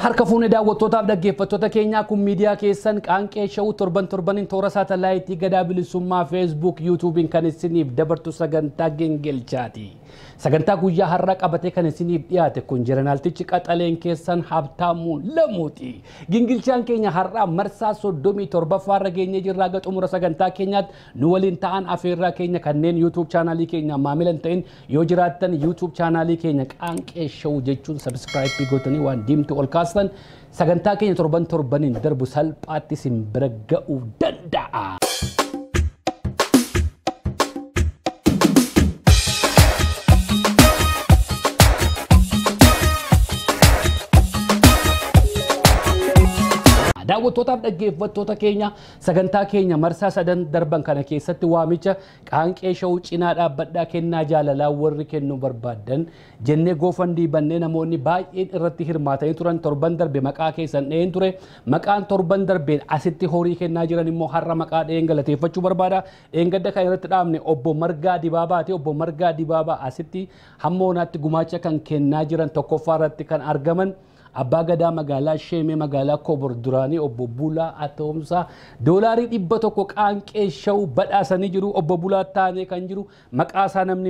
harka fuune daawwattootaaf dhaggeeffattoota keenyaa kun miidiyaa keessan qaanqee shawuu torban toora saatalaayitii gadaa bilisummaa Facebook YouTubein kan isiniif dabartu sagantaa gingilchaati. Sagantaa guyyaa har'a qabatee kan isiniif dhiyaate kun jeneraaltichi qaxaleen keessan Habtaamuu Lamuuti. Gingilchaan keenya har'a marsaa 37 geenye jirraa ga xumura sagantaa keenyaatti nu waliin ta'an afeerraa keenya kanneen YouTube chaanaalii keenya maamilan ta'in yoo jiraattan YouTube chaanaalii keenya qaanqee shawuu jechuun subscribe gootanii waan diimtu ol kaastan sagantaa keenya torbaniin darbu salphaatti isin bira ga'uu danda'a. daawwattootaaf dhaggeeffattoota keenya sagantaa keenya marsaa sadan darban kana keessatti waamicha qaanqee shawuu cinaa dhaabbadhaa kennaa jaalalaa warri kennuu barbaadan jennee goofandii bannee namoonni baay'een irratti hirmaatanii turan torban darbe maqaa keessan dheen ture maqaan torban darbeen asitti horii kennaa jiran immoo har'a maqaa dheen galateeffachuu barbaada dheengadda kan irratti dhaabne obbo Margaa Dibaabaati. Obbo Margaa Dibaabaa asitti hammoonaatti gumaacha kan kennaa jiran tokkoffaa irratti kan argaman Abbaa Gadaa magaalaa Sheemee magaalaa Kobor duraanii obbo Bulaa Atoomsaa doolaarii 100 qaanqee shawuu badhaasanii jiru. Obbo Bulaa taanee kan jiru maqaa isaa namni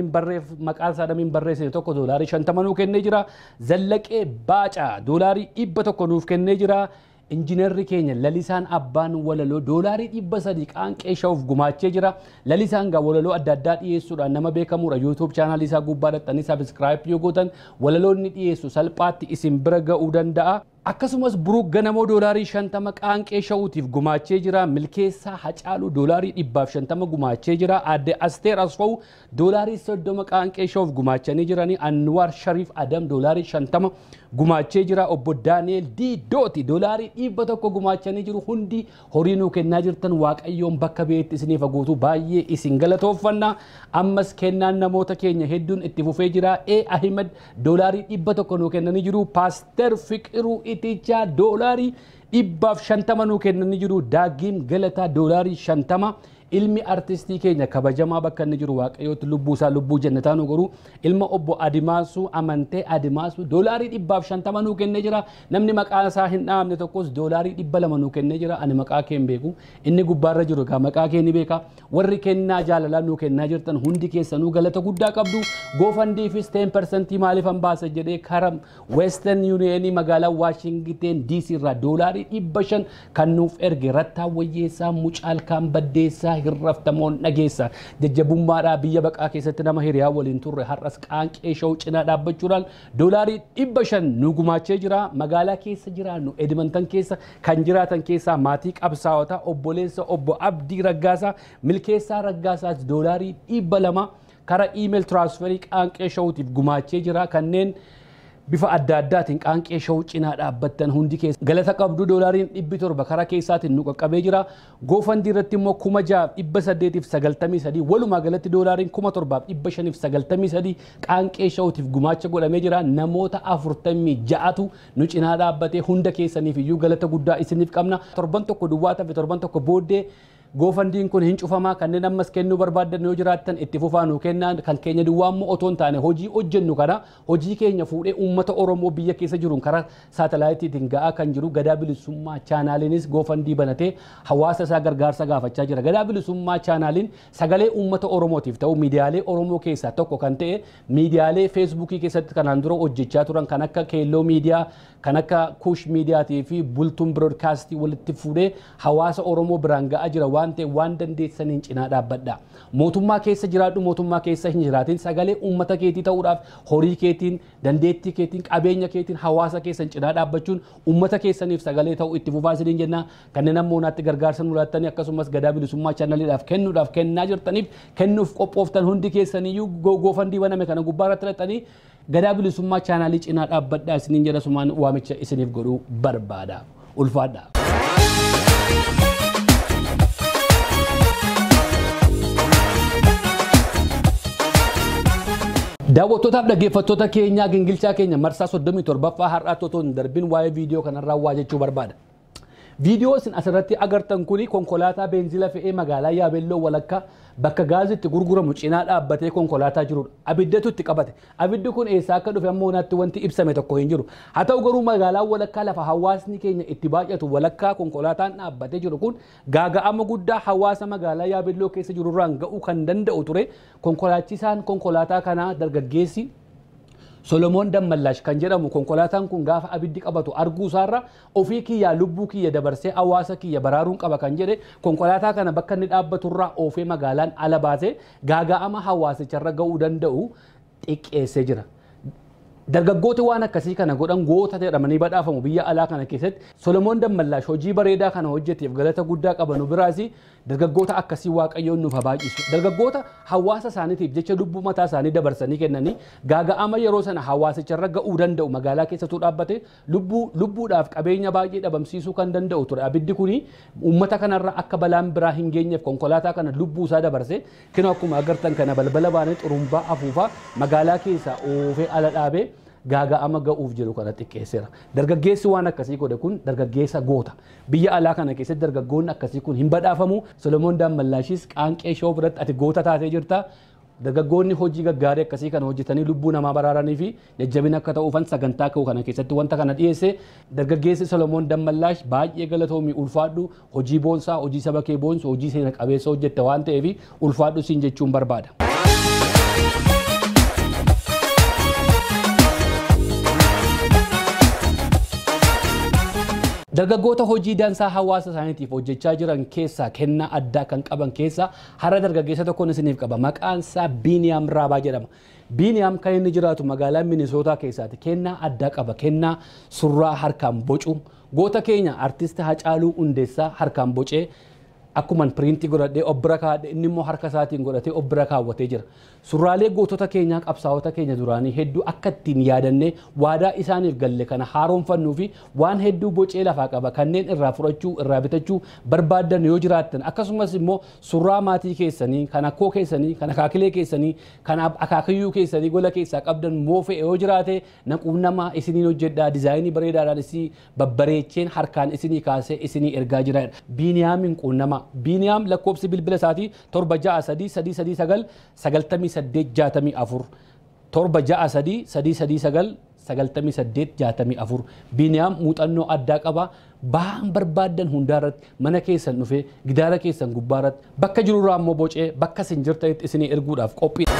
hin barreessine tokko doolaarii 50 nuuf kennee jira. Zallaqee Baacaa doolaarii 100 nuuf kennee jira. Injiinarri keenya Lalisaan Abbaan Walaloo doolaarii 300 qaanqee shawuuf gumaachee jira. Lalisaan gaa walaloo adda addaa dhiyeessuudhaan nama beekamuudha. YouTube chaanaalii isaa gubbaa dhattanii subscribe yoo gootan walaloonni dhiyeessu salphaatti isin bira ga'uu danda'a. Akkasumas Buruuk Ganamoo doolaarii 50 qaanqee shawuutiif gumaachee jira. Milkeessaa Hacaaluu doolaarii 150 gumaachee jira. Aadde Asteer Asfaw doolaarii 30 qaanqee shawuuf gumaachanii jiranii. Anwar Sharif Adam doolaarii 50 gumaachee jira. Obbo Daani'el Diidooti doolaarii 100 gumaachanii jiru. Hundi horii nuu kennaa jirtan Waaqayyoon bakka beetti isiniif guutuu baay'ee isin galatooffanna. Ammas kennaan namoota keenya hedduun itti fufee jira. Ahmed doolaarii 100 nuu kennanii jiru. Paaster Fiqiruu Iticha doolaarii 150 nuu kennanii jiru. Daagim Galataa doolaarii 50. Ilmi artistii keenya kabajamaa bakka inni jiru Waaqayyootti lubbuu isaa lubbuu jannataa nu godhu. Ilma obbo Adimaasuu Amantee Adimaasuu doolaarii 150 nuu kennee jira. Namni maqaan isaa hin dhaamne tokkos doolaarii 200 nuu kennee jira. Ani maqaa kee hin beeku. Inni gubbaarra jiru gaa maqaa kee ni beeka. Warri kennaa jaalalaa nuu kennaa jirtan hundi keessanuu galata guddaa qabdu. Goofandiifis 10% maaliif han baasa jedhee karaa Western Union magaalaa Washington DC irraa doolaarii 500 kan nuuf erge Rattaa Wayyeessaa Mucaal kan Baddeessaa hirraftamoon dhageessa jajjabummaadhaa biyya baqaa keessatti nama hiriyaa waliin turre har'as qaanqee shawuu cinaa dhaabbachuudhaan doolaarii 500 nu gumaachee jira. Magaalaa keessa jiraannu Edmonton keessa kan jiraatan keessaa maatii qabsaa'otaa obboleessa obbo Abdii Raggaasaa Milkeessaa Raggaasaas doolaarii 200 karaa email transferii qaanqee shawuutiif gumaachee jira. Kanneen bifa adda addaatiin qaanqee shawuu cinaa dhaabbattan hundi keessa galata qabdu. Doolaariin 700 karaa keessaatiin nu qaqqabee jira. Goofandii irratti immoo 6,893 walumaa galatti doolaariin 7,593 qaanqee shawuutiif gumaacha godhamee jira. Namoota 46tu nu cinaa dhaabbatee hunda keessaniif iyyuu galata guddaa isiniif qabna. Torban tokko duwwaa tafe torban tokko booddee goofandiin kun hin cufamaa. Kanneen ammas kennuu barbaadan yoo jiraattan itti fufaa nuu kennaa. Kan keenya duwwaa immoo otoo hin taane hojii hojjennu kana hojii keenya fuudhee uummata Oromoo biyya keessa jiruun karaa saatalaayitiitiin ga'aa kan jiru Gadaa Bilisummaa chaanaaliinis goofandii banatee hawaasa isaa gargaarsa gaafachaa jira. Gadaa Bilisummaa chaanaaliin sagalee uummata Oromootiif ta'u miidiyaalee Oromoo keessaa tokko kan ta'e miidiyaalee Feesbuukii keessatti kanaan dura hojjechaa turan kan akka Keelloo Miidiyaa kan akka Kuush Miidiyaatii fi Bultuun Biroodkaastii walitti fuudhee hawaasa Oromoo biraan ga'aa jira. waan dandeessaniin cinaa dhaabbadha. Mootummaa keessa jiraadhu mootummaa keessa hin jiraatin sagalee uummata keetii ta'uudhaaf horii keetiin dandeettii keetiin qabeenya keetiin hawaasa keessan cinaa dhaabbachuun uummata keessaniif sagalee ta'u itti fufaa isiniin jenna. Kanneen ammoonatti gargaarsa nu laattanii akkasumas Gadaa Bilisummaa chaanaliidhaaf kennuudhaaf kennaa jirtaniif kennuuf qophooftan hundi keessaniyyuu goofandii baname kana gubbaarratti laxanii Gadaa Bilisummaa chaanalii cinaa dhaabbadhaa isiniin jedha sumaan waamicha isiniif godhuu barbaada. Ulfaadha. daawwattootaaf dhaggeeffattoota keenya gingilchaa keenya marsaa 37ffaa har'aatti otoo hin darbin waa'ee viidiyoo kanarraa waa jechuu barbaada. Viidiyoo isin asirratti agartan kuni konkolaataa beenzila fe'ee magaalaa Yaabelloo walakkaa bakka gaazitti gurguramu cinaa dhaabbatee konkolaataa jirudha. Abiddatu itti qabate. Abiddi kun eessaa akka dhufe ammoo naatti wanti ibsame tokko hin jiru. Haa ta'u garuu magaalaa walakkaa lafa hawaasni keenya itti baay'atu walakkaa konkolaataan dhaabbatee jiru kun gaaga'ama guddaa hawaasa magaalaa Yaabelloo keessa jirurraan ga'uu kan danda'u ture. Konkolaachisaan konkolaataa kanaa dargaggeessi Solomon Dammallash kan jedhamu konkolaataan kun gaafa abiddi qabatu arguu isaarra ofii kiyyaa lubbuu kiyya dabarsee hawaasa kiyya baraaruun qaba kan jedhe konkolaataa kana bakka inni dhaabbaturraa oofee magaalaan ala baasee gaaga'ama hawaasicharra ga'uu danda'u xiqqeessee jira. Dargaggooti waan akkasii kana godhan goota jedhamanii badhaafamu biyya alaa kana keessatti Solomon Dammallash hojii bareedaa kana hojjeteef galata guddaa qabanu biraas dargaggoota akkasii waaqayyoon nuuf habaaqisu. Dargaggoota hawaasa isaaniitiif jecha lubbuu mataa isaanii dabarsanii kennanii gaaga'ama yeroo sana hawaasicharra ga'uu danda'u magaalaa keessattuu dhaabbate lubbuudhaaf qabeenya baay'ee dhabamsiisuu kan danda'u ture. Abiddi kuni uummata kanarra akka balaan biraa hin geenyeef konkolaataa kana lubbuu isaa dabarse kinoo akkuma agartan kana balbala baanee xurumbaa afuufaa magaalaa keessaa oofee ala dhaabee gaaga'ama ga'uuf jiru kana xiqqeesseera. Dargaggeessi waan akkasii godhe kun dargaggeessa goota. Biyya alaa kana keessatti dargaggoonni akkasii kun hin badhaafamu. Solomon Dammallaashis qaanqee shoo biratti ati goota taatee jirta. Dargaggoonni hojii gaggaarii akkasii kana hojjetanii lubbuu namaa baraaranii fi jajjabina akka ta'uufan sagantaa ka'u kana keessatti wanta kana dhiyeesse. Dargaggeessi Solomon Dammallaash baay'ee galatoomii ulfaadhu hojii boonsaa hojii saba kee boonsu hojii seena qabeessa hojjette waan ta'eef ulfaadhu siin jechuun barbaada. Dargaggoota hojii dansaa hawaasa isaaniitiif hojjechaa jiran keessaa kennaa addaa kan qaban keessaa har'a dargaggeessa tokkoon isiniif qaba. Maqaan isaa Biiniyaam Raabaa jedhama. Biiniyaam kan inni jiraatu magaalaa Minisootaa keessaati. Kennaa addaa qaba. Kennaa surraa harkaan bocu. Goota keenya artist Hacaaluu Hundeessaa harkaan bocee akkuman piriintii godhadhee obbira kaadhe inni immoo harka isaatiin godhatee obbira kaawwatee jira. Surraalee gootota keenyaa qabsaa'ota keenya duraanii hedduu akka ittiin yaadannee waadaa isaaniif galle kana haaroomfannuu fi waan hedduu bocee lafaa qaba kanneen irraa fudhachuu irraa bitachuu barbaaddan yoo jiraattan akkasumas immoo surraa maatii keessanii kan akkoo keessanii kan akaakilee keessanii kan akaakiyyuu keessanii gola keessaa qabdan moofee yoo jiraate naquunnamaa isiniin hojjedhaa dizaayinii bareedaadhaan isii babbareecheen harkaan isinii kaasee isinii ergaa jira. Biiniyaamin quunnamaa. Biiniyaam lakkoobsi bilbila isaatii 763 998 763 Biiniyaam muuxannoo addaa qaba. Baan barbaadan hundaarratti mana keessan dhufee gidaara keessan gubbaarratti bakka jirurraa immoo bocee bakka isin jirtanitti isinii erguudhaaf qophiidha.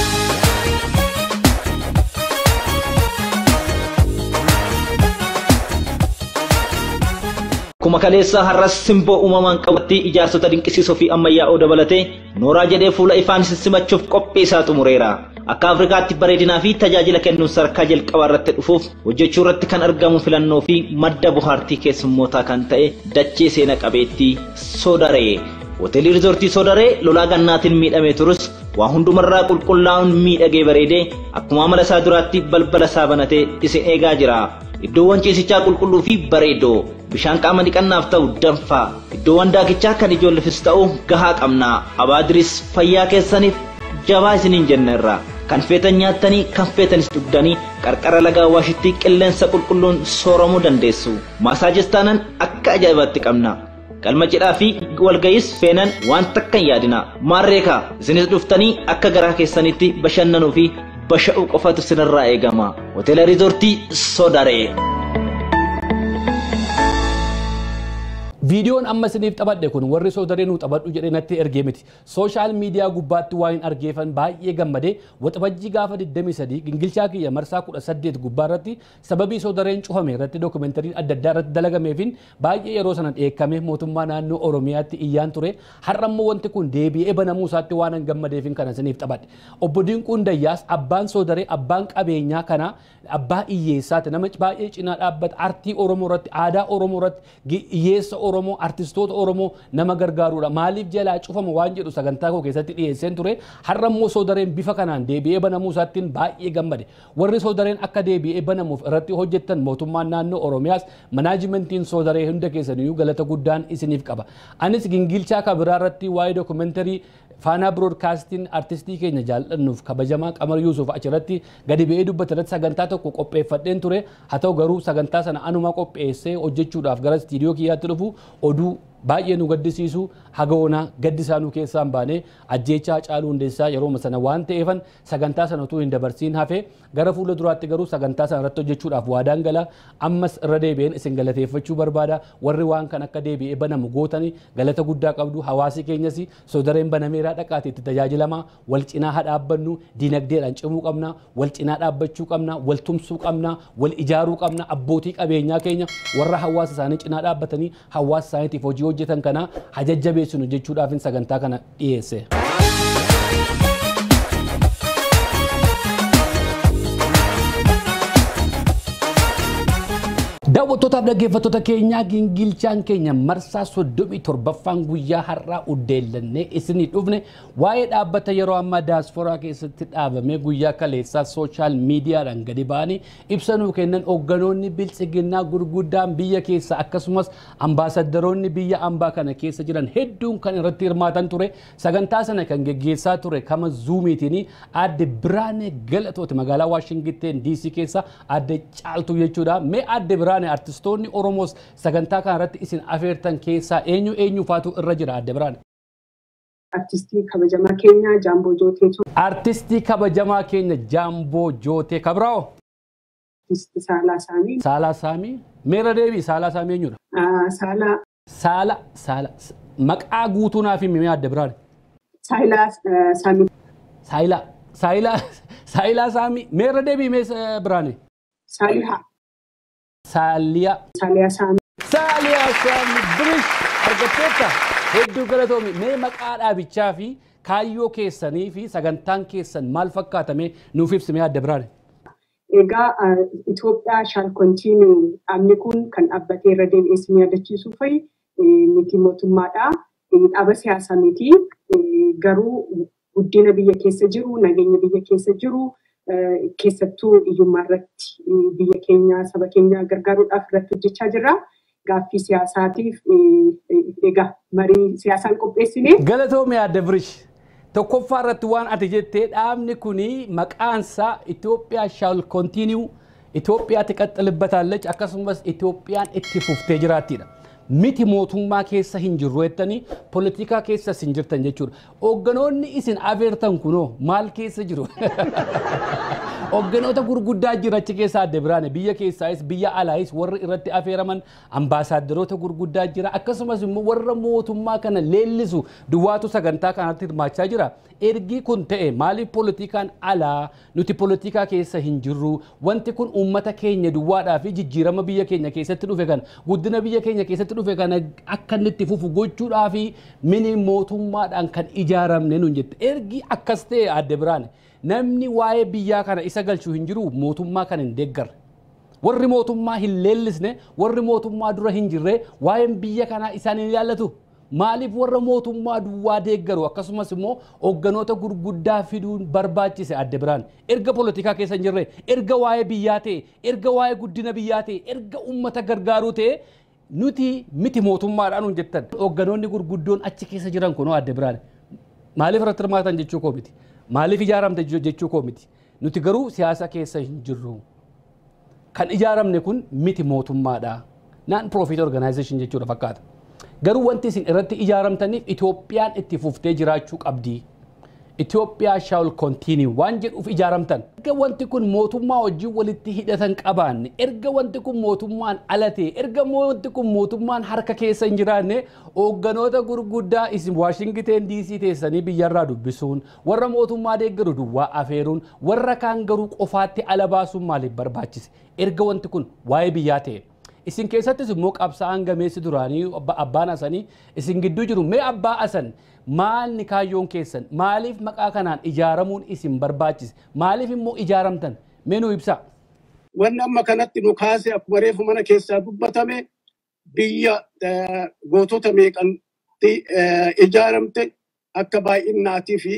Kuma kaleessa har'as simboo uumamaan qabatti ijaarsota dinqisiisoo fi ammayyaa'oo dabalatee nooraa jedhee fuula ifaan simachuuf qophii isaa xumureera. Akka Afrikaatti bareedinaa fi tajaajila kennuun sadarkaa jalqabaa irratti dhufuuf hojjechuu irratti kan argamu filannoo fi madda bohaartii keessummootaa kan ta'e dachee seena qabeettii Soodaree. Hoteelii Rizoortii Soodaree lolaa gannaatiin miidhamee turus waa hundumarraa qulqullaa'uun miidhagee bareedee akkuma amala isaa duraatti balbala isaa banatee isin eegaa jira. Iddoowwan ciisichaa qulqulluu fi bareedoo bishaan qaama dhiqannaaf ta'u danfaa iddoowwan daakichaa kan ijoolleefis ta'u gahaa qabna. Abaadiris fayyaa keessaniif jabaa isiniin jenna irraa kan feetan nyaattanii kan feetanis dhugdanii qarqara lagaa Awaashitti qilleensa qulqulluun sooramuu dandeessu. Maasaajis taanan akka ajaa'ibaatti qabna. Galma cidhaa fi walgayis feenan waan takka hin yaadina. Maarreekaa isinis dhuftanii akka garaa keessanitti bashannanuu fi basha'uu qofatu sinirraa eegama. Hoteela Rizoortii Soodaree. Viidiyoon amma isiniif taphadhe kun warri Soodaree nuu taphadhu jedhee natti ergee miti. Sooshaal miidiyaa gubbaatti waan hin argeefan baay'ee gammadee waxabajjii gaafa 23 gingilchaa kiyya marsaa 18 gubbaarratti sababii Soodareen cufame irratti dookumentariin adda addaa irratti dalagameefin baay'ee yeroo sana dheekkamee mootummaa naannoo Oromiyaatti iyyaan ture. Har'a immoo wanti kun deebi'ee banamuu isaatti waan hin gammadeefin kana isiniif taphadhe. Obbo Dinquun Dayyaas abbaan Soodaree abbaan qabeenyaa kana abbaa iyyeessaati nama baay'ee cinaa dhaabbata artii Oromoo irratti aadaa Oromoo irratti iyyeessa Oromoo artistoota Oromoo nama gargaaruudha. Maaliif jalaa cufama waan jedhu sagantaa koo keessatti dhiyeesseen ture. Har'a immoo Soodareen bifa kanaan deebi'ee banamuu isaattiin baay'ee gammade. Warri Soodareen akka deebi'ee banamuuf irratti hojjettan mootummaan naannoo Oromiyaas manaajimentiin Soodaree hunda keessaniyyuu galata guddaan isiniif qaba. Anis gingilchaa kabiraa irratti waa'ee dookumentarii Faanaa Broadcasting artistii keenya jaallannuuf kabajamaa Qamar Yuusuf achirratti gadi ba'ee dubbatarratti sagantaa tokko qopheeffadheen ture. Haa ta'u garuu sagantaa sana anuma qopheessee hojjechuudhaaf gara istiidiyoo kiyyaatti dhufu oduu baay'ee nu gaddisiisu hagawoonaa gaddisaa nu keessaan baane ajjeechaa Haacaaluu Hundeessaa yeroo sana waan ta'eefan sagantaa sana utuu hin dabarsiin hafe gara fuula duraatti garuu sagantaa sana irratti hojjechuudhaaf waadaan gala ammas irra deebi'een isin galateeffachuu barbaada warri waan kan akka deebi'ee banamu gootanii galata guddaa qabdu hawaasi keenyas sodareen banameeraa dhaqaate itti tajaajilamaa wal cinaa haa dhaabbannu diinagdeedhaan cimuu qabna wal cinaa dhaabbachuu qabna wal tumsuu qabna wal ijaaruu qabna abbootii qabeenyaa keenya warra hawaasa isaanii cinaa dhaabbatanii hawaasa isaaniitiif hojii hojjetan kana hajajjabeessinu jechuudhaaf sagantaa kana dhiyeesse. Daawwattootaaf dhaggeeffattoota keenyaa Gingilchaan keenya marsaa 37ffaan guyyaa har'aa uddeellannee isinii dhufne waa'ee dhaabbata yeroo ammaa daasporaa keessatti dhaabamee guyyaa kaleessaa sooshaal miidiyaadhaan gadi ba'anii ibsanuu kennan hoogganoonni bilchiginnaa gurguddaan biyya keessa akkasumas ambaasaddaroonni biyya ambaa kana keessa jiran hedduun kan irratti hirmaatan ture sagantaa sana kan geggeessaa ture kama zuumiitiin adde Biraanee Galatooti magaalaa Waashingten DC keessa adde Caaltuu jechuudha mee adde Biraanee artistoonni Oromos sagantaa kana irratti isin afeertan keessaa eenyu faatu irra jira adde Biraanee? Artistii kabajamaa keenya Jaamboo Jootee. Artistii kabajamaa keenya Jaamboo Jootee kabrao? Artistii Saalaa Saamii. Saalaa Saamii? Meera deebii Saalaa Saamii eenyudha? Saala maqaa guutuu naaf himi adde Biraanee? Saayilaa Saamii. Saayilaa Saamii meera deebii mee Biraanee? Saalihaa. Saaliyaa Saamii Birish argatteetta hedduu galatoomi mee maqaa dhaabichaa fi kaayyoo keessanii fi sagantaan keessan maal fakkaatame nuuf ibsime adde Biraanee? Egaa Itoophiyaa shall continue dhaabni kun kan dhaabbatee irra deebi'ee isin yaadachiisuu fa'i miti mootummaadha. Dhaaba siyaasaa miti garuu guddina biyya keessa jiru nageenya biyya keessa jiru keessattuu iyyummaa irratti biyya keenya saba keenya gargaaruudhaaf irratti hojjechaa jirra. Gaaffii siyaasaatiif egaa marii siyaasaan qopheessine. Galatoomii adde Birish tokkoffaa irratti waan ati jettee dhaabni kuni maqaansaa Itoophiyaa shall continue Itoophiyaatti qaxxalibbataallech akkasumas Itoophiyaan itti fuftee jiraattiidha. Miti mootummaa keessa hin jirru jettanii poolitikaa keessa hin jirtan jechuudha. Hoogganoonni isin afeertan kunoo maal keessa jiru? Hoogganoota gurguddaa jira achi keessa adde Biraanee biyya keessaayis biyya alaayis warra irratti afeeraman ambaasaaddaroota gurguddaa jira akkasumas immoo warra mootummaa kana leellisu duwwaatu sagantaa kanatti hirmaachaa jira. Ergi kun ta'e maaliif poolitikaan alaa nuti poolitikaa keessa hin jirru wanti kun uummata keenya duwwaadhaa fi jijjiirama biyya keenya keessatti dhufe kan guddina biyya keenya keessatti dhufe kan akka inni itti fufu gochuudhaa fi mini mootummaadhaan kan ijaaramne nuun jette ergi akkas ta'e adde Biraanee namni waa'ee biyyaa kana isa galchuu hin jiru mootummaa kan hin deeggarre warri mootummaa hin leellisne warri mootummaa dura hin jirre waa'een biyya kanaa isaan hin ilaallatu maaliif warra mootummaa duwwaa deeggaru akkasumas immoo hoogganoota gurguddaa fiduun barbaachise adde Biraanee erga poolitikaa keessa hin jirre erga waa'ee biyyaa ta'e erga waa'ee guddina biyyaa ta'e erga uummata gargaaruu ta'e nuti miti mootummaadhaan hin jettan hoogganoonni gurguddoon achi keessa jiran kunoo adde Biraanee maaliif irratti hirmaatan jechuu koo miti maaliif ijaaramte jechuu koo miti nuti garuu siyaasa keessa hin jirru kan ijaaramne kun miti mootummaadha non profit organization jechuudha fakkaata garuu wanti isin irratti ijaaramtaniif Itoophiyaan itti fuftee jiraachuu qabdi. Ethiopia shall continue waan jedhuuf ijaaramtan erga wanti kun mootummaa wajjin walitti hidhatan qabaanne erga wanti kun mootummaan alate erga wanti kun mootummaan harka keessa hin jiraanne hoogganoota gurguddaa isin Washington DC teessanii biyyarraa dubbisuun warra mootummaa deeggaru duwwaa afeeruun warra kaan garuu qofaatti ala baasuun maaliif barbaachise erga wanti kun waa'ee biyyaa ta'e isin keessattis immoo qabsaa'aan gameessi duraanii abbaan asanii isin gidduu jiru mee abbaa asan maal ni kaayyoon keessan maaliif maqaa kanaan ijaaramuun isin barbaachise maaliif immoo ijaaramtan meenuu ibsa wanni amma kanatti nu kaase akkuma reefu mana keessaa dubbatame biyya gootota meeqanti ijaaramte akka baay'inaatii fi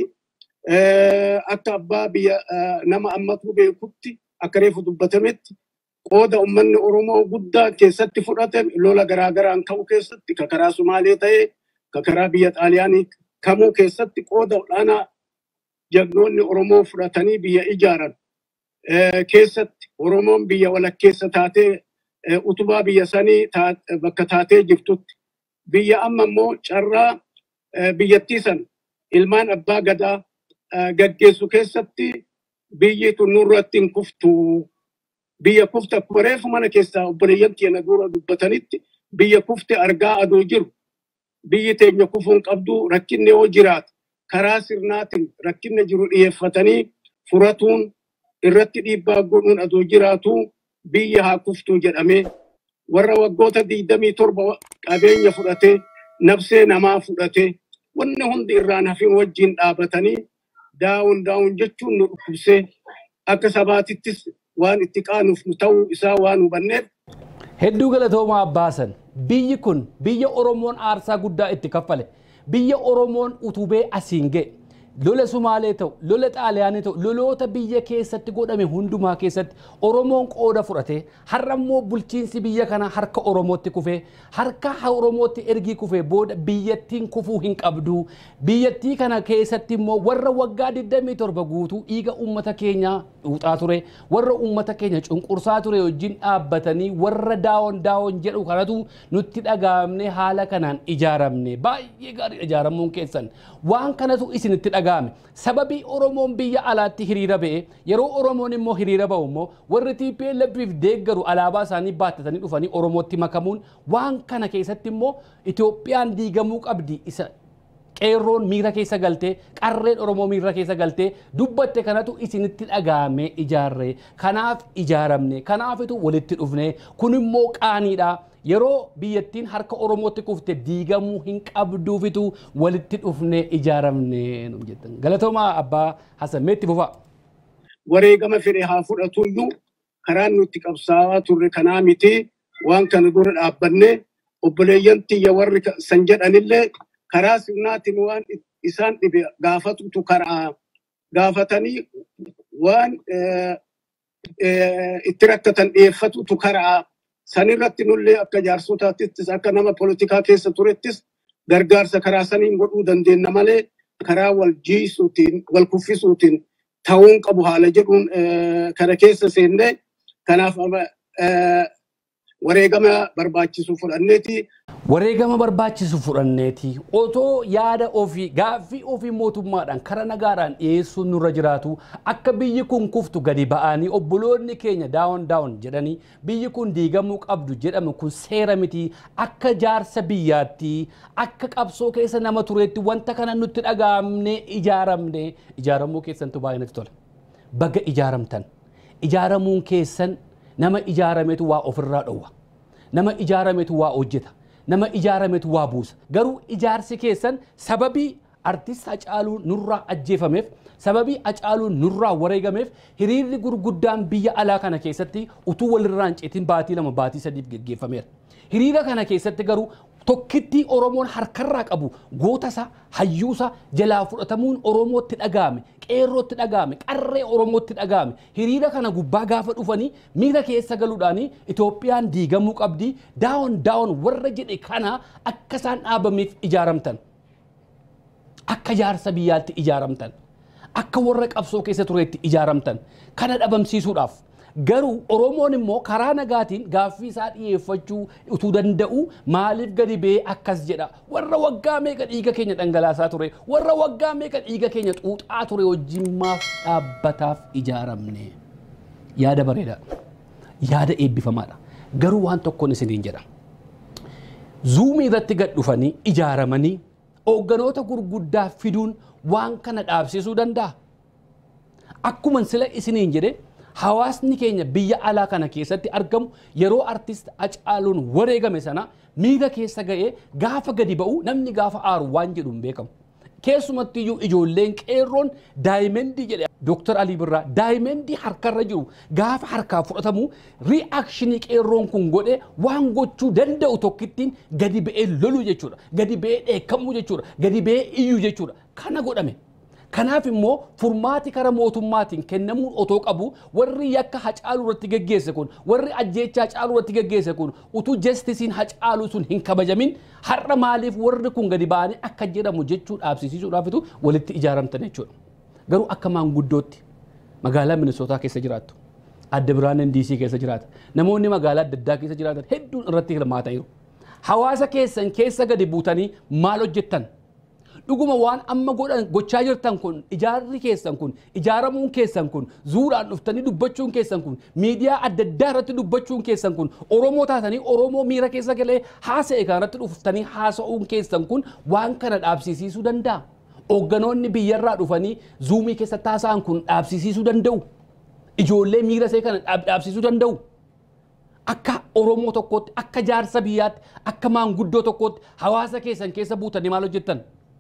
akka abbaa biyya nama ammatu beekutti akka reefu dubbatametti qooda ummanni Oromoo guddaa keessatti fudhate lola garaagaraan ta'u keessatti ka karaa Sumaalee ta'e ka karaa biyya Xaaliyaanii kamuu keessatti qooda olaanaa jagnoonni Oromoo fudhatanii biyya ijaaran keessatti Oromoon biyya walakkeessa taatee utubaa biyya sanii bakka taatee jirtutti biyya amma immoo carraa biyyattii san ilmaan abbaa gadaa gaggeessu keessatti biyyi tun nurratti hin kuftu. Biyya kufte akkuma reefu mana keessaa obboleeyyan keenya dura dubbatanitti biyya kufte argaa adoo jiru. Biyyi teenya kufuun qabdu rakkinni yoo jiraatu karaa sirnaatiin rakkinni jiru dhiyeeffatanii furatuun irratti dhiibbaa godhuun adoo jiraatu biyya haa kuftuu jedhamee warra waggoota 27 qabeenya fudhatee nafsee namaa fudhatee wanni hundi irraan hafin wajjin dhaabatanii daawun jechuun nu dhukkubsee akka sabaatittis waan itti qaanuuf nu ta'uu isaa waan hubanneef. Hedduu galatoomaa Abbaasan biyyi kun biyya Oromoon aarsaa guddaa itti kaffale biyya Oromoon utubee asiin ga'e lola Sumaalee ta'u lola Xaaliyaanii ta'u loloota biyya keessatti godhame hundumaa keessatti Oromoon qooda fudhatee har'a immoo bulchiinsi biyya kana harka Oromootti kufee harka Oromootti ergii kufee booda biyyattiin kufuu hin qabdu biyyattii kana keessatti immoo warra waggaa 27 guutuu dhiiga uummata keenyaa dhuuxaa ture warra uummata keenya cunqursaa ture wajjin dhaabbatanii warra daawon jedhu kanatu nutti dhagaamne haala kanaan ijaaramne baay'ee gaarii ijaaramuun keessan waan kanatu isinitti dhagaame sababii Oromoon biyya alaatti hiriira ba'e yeroo Oromoon immoo hiriira ba'u immoo warri TPLFif deeggaru alaabaa isaanii baattatanii dhufanii Oromootti makamuun waan kana keessatti immoo Itoophiyaan diigamuu qabdi isa qeerroon miira keessa galtee qarreen Oromoo miira keessa galtee dubbatte kanatu isinitti dhagaame ijaarree kanaaf ijaaramne kanaafitu walitti dhufne kun immoo qaaniidha yeroo biyyattiin harka Oromootti kufte diigamuu hin qabduufitu walitti dhufne ijaaramne num jettan galatoomaa Abbaa Hasan meetti fufa wareegama fedhe haa fudhatuyyuu karaan nutti qabsaawaa turre kanaa miti waan kana dura dhaabbanne obboleeyyan tiyya warri san jedhanillee karaa sirnaatiin waan isaan dhibe gaafatutu karaa gaafatanii waan itti rakkatan dhiyeeffatutu karaa sanirratti nullee akka jaarsotaattis akka nama politikaa keessa turettis gargaarsa karaa saniin godhuu dandeenya malee karaa wal jiisuutiin wal kuffisuutiin ta'uun qabu haala jedhuun kana keessa seennee kanaaf wareegama barbaachisu fudhanneeti. Wareegama barbaachisu fudhanneeti otoo yaada ofii gaaffii ofii mootummaadhaan karaa nagaadhaan dhiyeessuun nurra jiraatu akka biyyi kun kuftu gadi ba'anii obboloonni keenya daawon jedhanii biyyi kun diigamuu qabdu jedhamu kun seera miti akka jaarsa biyyaatti akka qabsoo keessa nama tureetti wanta kana nutti dhagaamne ijaaramuu keessantu baay'inatti tola baga ijaaramtan ijaaramuun keessan nama ijaarametu waa ofirraa dhowwa nama ijaarametu waa hojjeta nama ijaarametu waa buusa garuu ijaarsi keessan sababii artist Hacaaluu nurraa ajjeefameef sababii Hacaaluu nurraa wareegameef hiriirri gurguddaan biyya alaa kana keessatti utuu walirraa hin ceetin baatii 2 baatii 3 geggeeffameera hiriira kana keessatti garuu tokkitti Oromoon harkarraa qabu gootasa hayyuusa jalaa fudhatamuun Oromootti dhagaame qeerrootti dhagaame qarree Oromootti dhagaame hiriira kana gubbaa gaafa dhufanii miira keessa galuudhaanii Itoophiyaan diigamuu qabdi daawon warra jedhe kana akka isaan dhaabameef ijaaramtan akka jaarsa biyyaatti ijaaramtan akka warra qabsoo keessa tureetti ijaaramtan kana dhabamsiisuudhaaf garuu Oromoon immoo karaa nagaatiin gaaffii isaa dhiyeeffachuu utuu danda'u maaliif gadi ba'ee akkas jedha warra waggaa meeqa dhiiga keenya dhangalaasaa ture warra waggaa meeqa dhiiga keenya xuuxaa ture wajjin maaf dhaabbataaf ijaaramne yaada bareedaa yaada eebbifamaadha garuu waan tokkoon isiniin jedha zuumii irratti gad dhufanii ijaaramanii hoogganoota gurguddaa fiduun waan kana dhaabsisuu danda'a akkuma sila isiniin jedhe hawaasni keenya biyya alaa kana keessatti argamu yeroo artist Hacaaluun wareegame sana miira keessa ga'ee gaafa gadi ba'u namni gaafa aaru waan jedhu hin beekamu keessumatti iyyuu ijoolleen qeerroon daayimendii jedhe Dr. Ali Birraa daayimendii harkarra jiru gaafa harkaa fudhatamu reactionii qeerroon kun godhe waan gochuu danda'u tokkittiin gadi ba'ee lolu jechuudha gadi ba'ee dheekkamuu jechuudha gadi ba'ee iyyuu jechuudha kana godhame Kanaaf immoo furmaati kara mootummaatiin kennamuun otoo qabu warri yakka Hacaaluu irratti geggeesse kun warri ajjeechaa Hacaaluu irratti geggeesse kun utuu jestisiin Hacaaluu sun hin kabajamin har'a maaliif warri kun gadi ba'anii akka jedhamu jechuu dhaabsisiisuudhaafitu walitti ijaaramtan jechuudha. Garuu akka maanguddootti magaalaa Minisootaa keessa jiraattu. Adda Biraanen DC keessa jiraata. Namoonni magaalaa adda addaa keessa jiraatan hedduun irratti hirmaataniiru. Hawaasa keessan keessa gadi buutanii maal hojjettan? Dhuguma waan amma gochaa jirtan kun ijaarri keessan kun ijaaramuun keessan kun zuuraan dhuftanii dubbachuun keessan kun miidiyaa adda addaa irratti dubbachuun keessan kun Oromoo taatanii Oromoo miira keessa galee haasa'e kan irratti dhuftanii haasa'uun keessan kun waan kana dhaabsisiisuu danda'a. Hoogganoonni biyyarraa dhufanii zuumii keessatti haasa'an kun dhaabsisiisuu danda'u. Ijoollee miira see kana dhaabsisuu danda'u. Akka Oromoo tokkootti, akka jaarsa biyyaatti, akka maanguddoo tokkootti hawaasa keessan keessa buutanii maal hojjettan?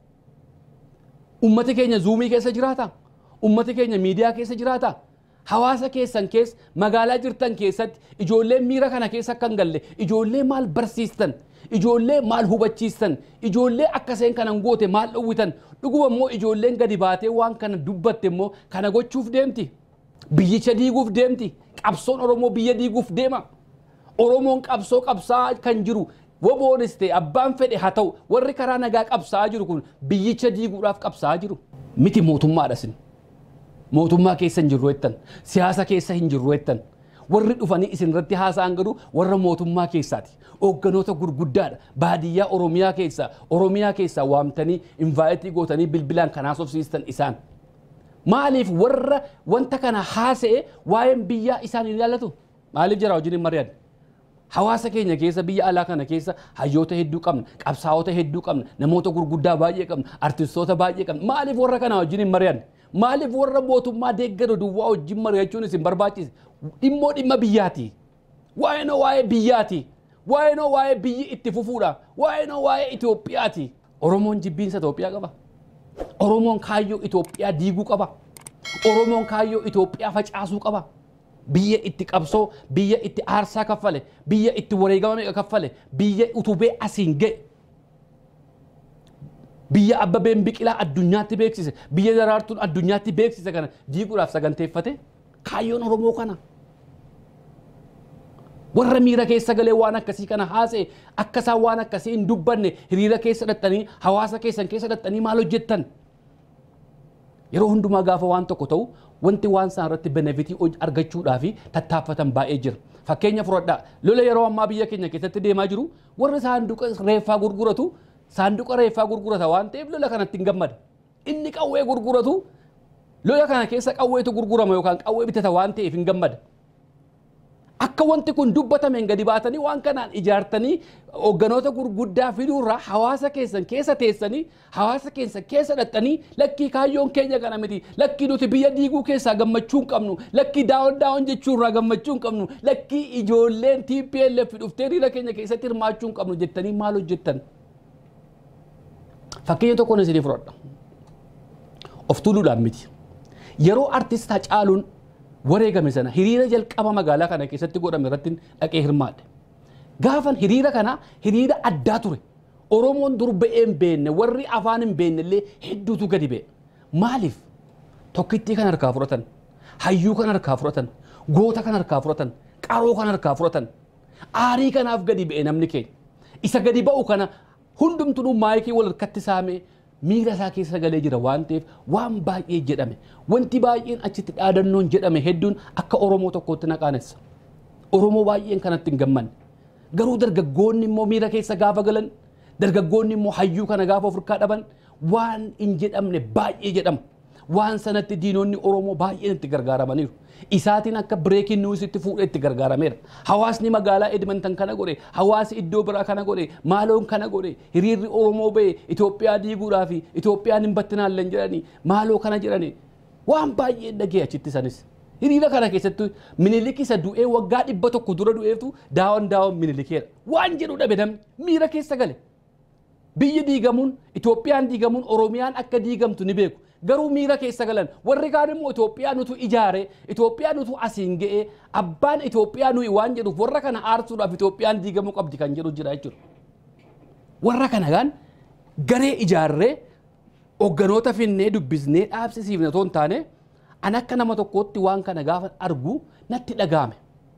Ummati keenya zuumii keessa jiraata. Ummati keenya miidiyaa keessa jiraata. Hawaasa keessan keessa magaalaa jirtan keessatti ijoollee miira kana keessa akka hin galle ijoollee maal barsiistan? Ijoollee maal hubachiistan? Ijoollee akkaseen kanan goote maal dhowwitan? Dhuguma immoo ijoolleen gadi baatee waan kana dubbatte immoo kana gochuuf deemti. Biyyicha diiguuf deemti. Qabsoon Oromoo biyya diiguuf deema. Oromoon qabsoo qabsaa kan jiru woboonis ta'e abbaan fedhe haa ta'u warri karaa nagaa qabsaa jiru kun biyyicha diiguudhaaf qabsaa jiru. Miti mootummaadha sin. Mootummaa keessa hin jirru jettan. Siyaasa keessa hin jirru jettan. Warri dhufanii isin irratti haasa'an garuu warra mootummaa keessaati. Hoogganoota gurguddaadha. Baadiyyaa Oromiyaa keessaa waamtanii invaayitii gootanii bilbilaan kanaas ofsiistan isaan. Maaliif warra wanta kana haasa'e waa'een biyyaa isaan hin ilaallatu? Maaliif jira wajjin hin mari'an? Hawaasa keenya keessa biyya alaa kana keessa hayyoota hedduu qabna, qabsaa'ota hedduu qabna, namoota gurguddaa baay'ee qabna, artistoota baay'ee qabna. Maaliif warra kana wajjin hin mari'an? Maaliif warra mootummaa deeggaru duwwaa wajjin mari'achuun isin barbaachise? Dhimma biyyaati. Waa'ee biyyaati. Waa'ee biyyi itti fufuudha. Waa'ee Itoophiyaati. Oromoon jibbiinsa Itoophiyaa qaba. Oromoon kaayyoo Itoophiyaa diiguu qaba. Oromoon kaayyoo Itoophiyaa facaasuu qaba. Biyya itti qabsoo, biyya itti aarsaa kaffale, biyya itti wareegama meeqa kaffale, biyya utubee asiin ga'e. Biyya Abbabeen Biqilaa addunyaatti beeksise, biyya Daraartuun addunyaatti beeksise kana diiguudhaaf saganteeffate kaayyoon Oromoo kana. Warra miira keessa galee waan akkasii kana haasa'e akka isaan waan akkasii hin dubbanne hiriira keessa dhattanii hawaasa keessan keessa dhattanii maal hojjettan? Yeroo hundumaa gaafa waan tokko ta'u wanti waan isaan irratti benefitii argachuudhaa fi tattaaffatan baay'ee jira. Fakkeenya fudhadhaa lola yeroo ammaa biyya keenya keessatti deemaa jiru warri saanduqa reeffaa gurguratu saanduqa reeffaa gurgurata waan ta'eef lola kanatti hin gammada. Inni qawwee gurguratu lola kana keessa qawweetu gurgurama yookaan qawwee bitata waan ta'eef hin gammada. Akka wanti kun dubbatameen gadi baatanii waan kanaan ijaartanii hoogganoota gurguddaa fiduurraa hawaasa keessan keessa teessanii hawaasa keessan keessa dhattanii lakkii kaayyoon keenya kana miti lakkii nuti biyya diiguu keessaa gammachuu hin qabnu lakkii daawwan jechuurraa gammachuu hin qabnu lakkii ijoolleen TPLF dhuftee hiriira keenya keessatti hirmaachuu hin qabnu jettanii maal hojjettan? Fakkeenya tokkoon isinii fudhadha. Of tuuluudhaan miti. Yeroo artist Hacaaluun wareegame sana hiriira jalqaba magaalaa kana keessatti godhame irratti dhaqee hirmaadhe. Gaafan hiriira kana hiriira addaa ture. Oromoon dur ba'ee hin beekne warri afaan hin beekne illee hedduutu gadi ba'e. Maaliif? Tokkittii kan harkaa fudhatan, hayyuu kan harkaa fudhatan, goota kan harkaa fudhatan, qaroo kan harkaa fudhatan. Aarii kanaaf gadi ba'e namni keenya. Isa gadi ba'u kana hundumtuu maayikii wal harkatti saamee miira isaa keessa galee jira waan ta'eef waan baay'ee jedhame. Wanti baay'een achitti dhaadannoon jedhame hedduun akka Oromoo tokkootti naqaanessa. Oromoo baay'een kanatti hin gammanne. Garuu dargaggoonni immoo miira keessa gaafa galan, dargaggoonni immoo hayyuu kana gaafa ofirkaa dhaban waan hin jedhamne baay'ee jedhama. Waan sanatti diinonni Oromoo baay'een itti gargaaramaniiru. Isaatiin akka breaking news itti fuudhee itti gargaarameera. Hawaasni magaalaa Edmonton kana godhe, hawaasi iddoo biraa kana godhe, maaloon kana godhe, hiriirri Oromoo ba'e Itoophiyaa diiguudhaa fi Itoophiyaan hin battinaallee jedhanii maaloo kana jedhanii waan baay'ee dhagee achitti sanis. Hiriira kana keessatti Minilik isa du'ee waggaa 100 dura du'eetu daawwan Minilikeera. Waan jedhu dhabe namni miira keessa gale. Biyyi diigamuun, Itoophiyaan diigamuun, Oromiyaan akka diigamtu ni beeku. Garuu miira keessa galan warri kaan immoo Itoophiyaa nutu ijaare, Itoophiyaa nutu asiin ga'ee, abbaan Itoophiyaa nuyi waan jedhuuf warra kana aarsuudhaaf Itoophiyaan diigamuu qabdi kan jedhu jira jechuudha. Warra kana gaan garee ijaarree Hogganoota finnee dubbisnee dhaabsisiifne otoo hin taane an akka nama tokkootti waan kana gaafa argu natti dhagahame.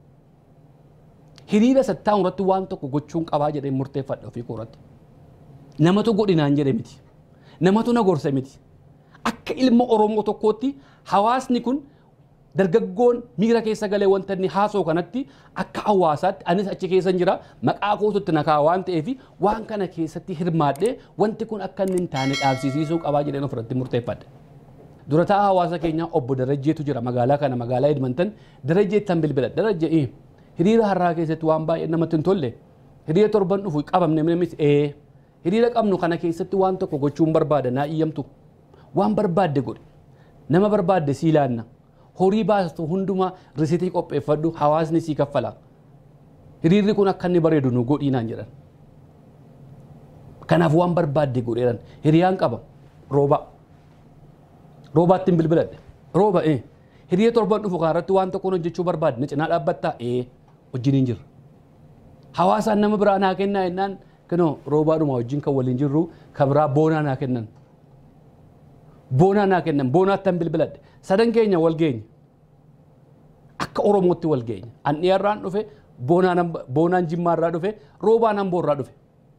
Hiriira sattaa irratti waan tokko gochuun qabaa jedhee murteeffadhe ofii kooratti. Namatu godhinaan jedhe miti. Namatu na gorse miti. Akka ilma Oromoo tokkootti hawaasni kun dargaggoon miira keessa galee wanta inni haasoo kanatti akka hawaasaatti anis achi keessa jira maqaa kootutti nakaa waan ta'eef waan kana keessatti hirmaadhee wanti kun akka inni hin taane dhaabsisiisuu qabaa jedheen ofirratti murteeffadhe. Dura taa'aa hawaasa keenyaa obbo Darajjeetu jira magaalaa kana magaalaa Edmonton Darajjeettan bilbila Darajjee hiriira har'aa keessatti waan baay'ee namatti hin tolle hiriira torban dhufu qabamne minis hiriira qabnu kana keessatti waan tokko gochuun barbaada naa iyyamtu waan barbaadde godhe nama barbaadde sii laanna. Horii baastu hundumaa risitii qopheeffadhu hawaasni sii kaffala. Hiriirri kun akka inni bareedu nu godhiinaan jedhan. Kanaaf waan barbaadde godheeran hiriyaan qaba rooba. Roobaatti hin bilbiladhe. Rooba hiriira torban dhufu kanarratti waan tokkoon hojjechuu barbaadde na cinaa dhaabbattaa wajjin hin jirra. Hawaasaan nama biraa naa kennaa jennaan kunoo roobaadhuma wajjin kan waliin jirru kan biraa boonaa naa kennan. Boonaa naa kennan boonaatti hin bilbiladhe. Sadan keenya wal geenya. Akka Oromootti wal geenya. An dhiyaarraan dhufe boonaan jimmaarraa dhufe roobaan hamboorraa dhufe.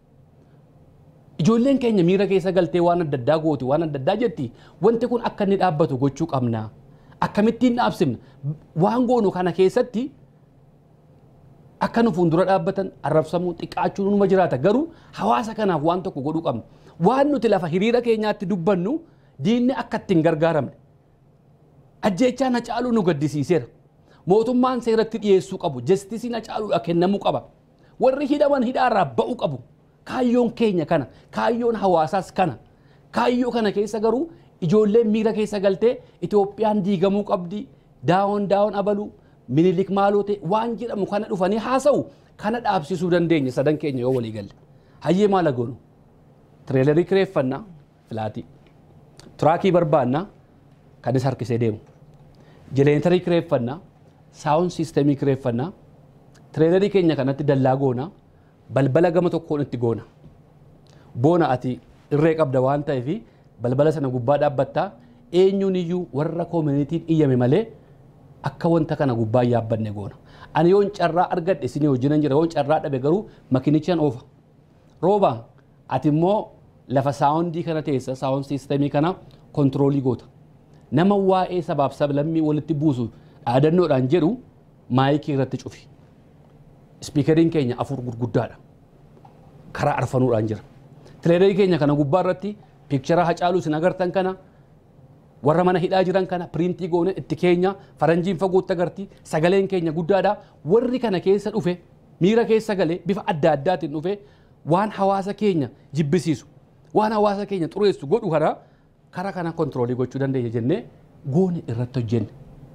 Ijoolleen keenya miira keessa galtee waan adda addaa gooti waan adda addaa jetti wanti kun akka inni dhaabbatu gochuu qabna. Akkamittiin dhaabsifna waan goonu kana keessatti akka nu fuuldura dhaabbatan arrabsamuu xiqqaachuun numa jiraata garuu hawaasa kanaaf waan tokko godhuu qabna. Waan nuti lafa hiriira keenyaatti dubbannu diinni akka ittiin gargaaramne. Ajjeechaa na caaluu nu gaddisiiseera. Mootummaan seeratti dhiyeessuu qabu. Jastisii na caaluudha kennamuu qaba. Warri hidhaman hidhaarraa ba'uu qabu. Kaayyoon keenya kana. Kaayyoon hawaasaas kana. Kaayyoo kana keessa garuu ijoolleen miira keessa galtee Itoophiyaan diigamuu qabdi. Daawon abaluu minilik maaloote waan jedhamu kana dhufanii haasa'u kana dhaabsisuu dandeenya sadan keenya yoo walii galle. Hayyee maala goonu? Tireelerii kireeffannaa filaatii. Tiraakii barbaannaa kanis harkisee deemu. Jeleenterii kireeffannaa, saawun siistemii kireeffannaa, tireelerii keenya kanatti dallaa goona, balbala gama tokkoon itti goona. Boona ati irree qabda waan ta'eef balbala sana gubbaa dhaabbattaa eenyuun iyyuu warra koomunitiin iyyame malee akka wanta kana gubbaa yaabbanne goona. Ani yoon carraa argadhe isinii hojiinan jira yoon carraa dhabe garuu makinichaan oofa. Rooba ati immoo lafa saawundii kana teessa saawun siistemii kana kontiroolii goota. Nama waa'ee sabaaf sablammii walitti buusu dhaadannoodhaan jedhu maayikii irratti cufi. Spiikeriin keenya afur gurguddaadha. Karaa arfanuudhaan jira. Tireelerii keenya kana gubbaa irratti piikchara hacaaluu isin agartan kana warra mana hidhaa jiran kana piriintii goone itti keenya faranjiin fagootti agarti sagaleen keenya guddaadha. Warri kana keessa dhufe miira keessa galee bifa adda addaatiin dhufe waan hawaasa keenya jibbisiisu waan hawaasa keenya xureessu godhu karaa kana kontiroolii gochuu dandeenya jennee goone irratti hojjenne.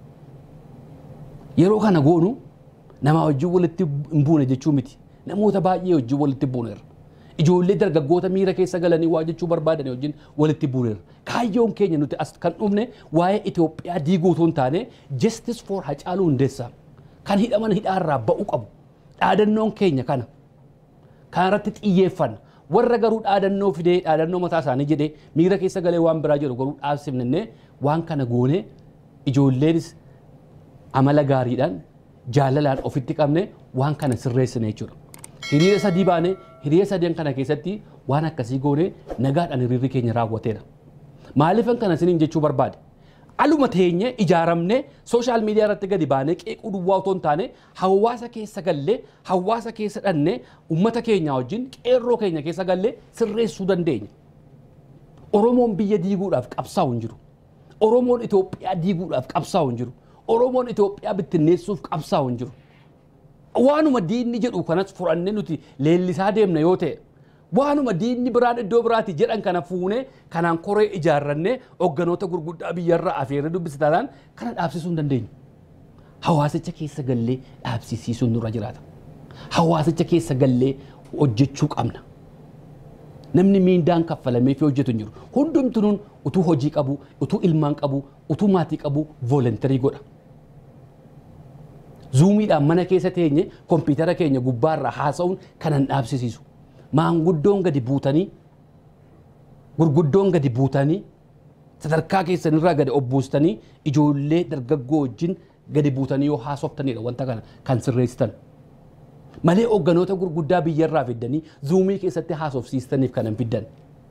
Yeroo kana goonu nama wajjin walitti hin buune jechuu miti. Namoota baay'ee wajjin walitti buuneera. Ijoollee dargaggoota miira keessa galanii waa jechuu barbaadan wajjin walitti buuneera. Kaayyoon keenya nuti as kan dhufne waa'ee Itoophiyaa diiguu otoo hin taane justice for Hacaaluu Hundeessaa kan hidhaman hidhaarraa ba'uu qabu. Dhaadannoon keenya kana. Kanarratti xiyyeeffanna. Warra garuu dhaadannoo fidee dhaadannoo mataa isaanii jedhee miira keessa galee waan biraa jedhu garuu dhaabsifnee waan kana goone ijoolleenis amala gaariidhaan jaalalaan ofitti qabne waan kana sirreessine jechuudha. Hiriira sadii baane hiriira sadeen kana keessatti waan akkasii goone nagaadhaan hiriirri keenya raawwateera. Maaliifan kana isiniin jechuu barbaade? Aluma teenye ijaaramne sooshaal miidiyaa irratti gadi baanee qeequu duwwaa otoo hin taane hawaasa keessa gallee hawaasa keessa dhannee uummata keenya wajjin qeerroo keenya keessa gallee sirreessuu dandeenya. Oromoon biyya diiguudhaaf qabsaa'u hin jiru. Oromoon Itoophiyaa diiguudhaaf qabsaa'u hin jiru. Oromoon Itoophiyaa bittinneessuuf qabsaa'u hin jiru. Waanuma diinni jedhu kanas furannee nuti leellisaa deemna yoo ta'e waanuma diinni biraan iddoo biraatti jedhan kana fuune kanaan koree ijaarrannee hogganoota gurguddaa biyyarraa afeerree dubbisitaadhaan kana dhaabsisuu hin dandeenyu. Hawaasicha keessa gallee dhaabsisiisuun nurra jiraata. Hawaasicha keessa gallee hojjechuu qabna. Namni miindaan kaffalamee fi hojjetu hin jiru. Hundumtuun utuu hojii qabu, utuu ilmaan qabu, utuu maatii qabu voolontarii godha. Zuumiidhaan mana keessa teenye kompiitara keenya gubbaarraa haasa'uun kanan dhaabsisiisu. Maanguddoon gadi buutanii gurguddoon gadi buutanii sadarkaa keessanirraa gadi obbuustanii ijoollee dargaggoo wajjin gadi buutanii yoo haasoftanidha wanta kana kan sirreessitan. Malee hogganoota gurguddaa biyyarraa fiddanii zuumii keessatti haasofsiistaniif kanan fiddan.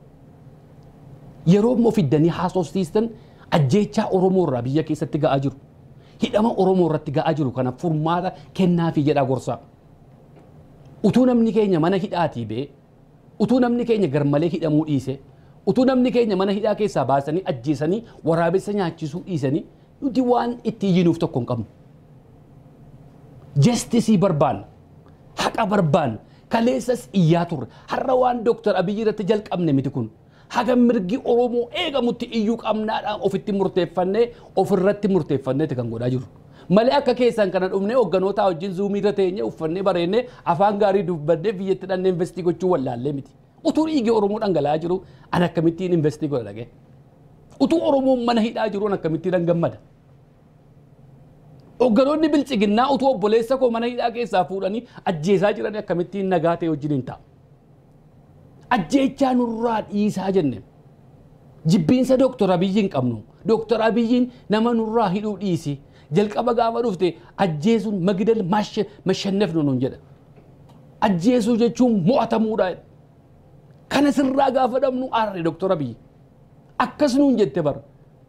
Yeroo immoo fiddanii haasofsiistan ajjeechaa Oromoo irraa biyya keessatti ga'aa jiru. Hidhama Oromoo irratti ga'aa jiru kana furmaata kennaafi jedhaa gorsaa. Utuu namni keenya mana hidhaatii ba'e, utuu namni keenya garmalee hidhamuu dhiise, utuu namni keenya mana hidhaa keessaa baasanii ajjeesanii waraabessa nyaachisuu dhiisanii nuti waan itti iyyinuuf tokko hin qabnu. Jestisii barbaanna, haqa barbaanna, kaleessas iyyaa turre. Har'a waan Dooktar Abiyyi irratti jalqabne miti kun. Haga mirgi Oromoo eegamutti iyyuu qabnaadhaan ofitti murteeffannee ofirratti murteeffanneeti kan godhaa jiru. Malee akka keessan kana dhumnee hogganoota wajjin zuumii irra teenyee uffannee bareennee afaan gaarii dubbannee biyyatti dhannee investii gochuu wallaallee miti. Utuu dhiigi Oromoo dhangala'aa jiru an akkamittiin investii godha dhagee. Utuu Oromoon mana hidhaa jiru an akkamittiin gammada. Hogganoonni bilchiginnaa utuu obboleessa koo mana hidhaa keessaa fuudhanii ajjeesaa jiran akkamittiin nagaa ta'e wajjin hin ta'a. Ajjeechaa nurraa dhiisaa jenne. Jibbiinsa Dooktar Abiyyi hin qabnu. Dooktar Abiyyiin nama nurraa hidhuu dhiisi. Jalqaba gaafa dhufte ajjeesuun magdal mashannef nuun jedha. Ajjeesuu jechuun mo'atamuudha. Kana sirraa gaafa dhabnu aarre Dooktar Abiyyi. Akkas nuun jette bara.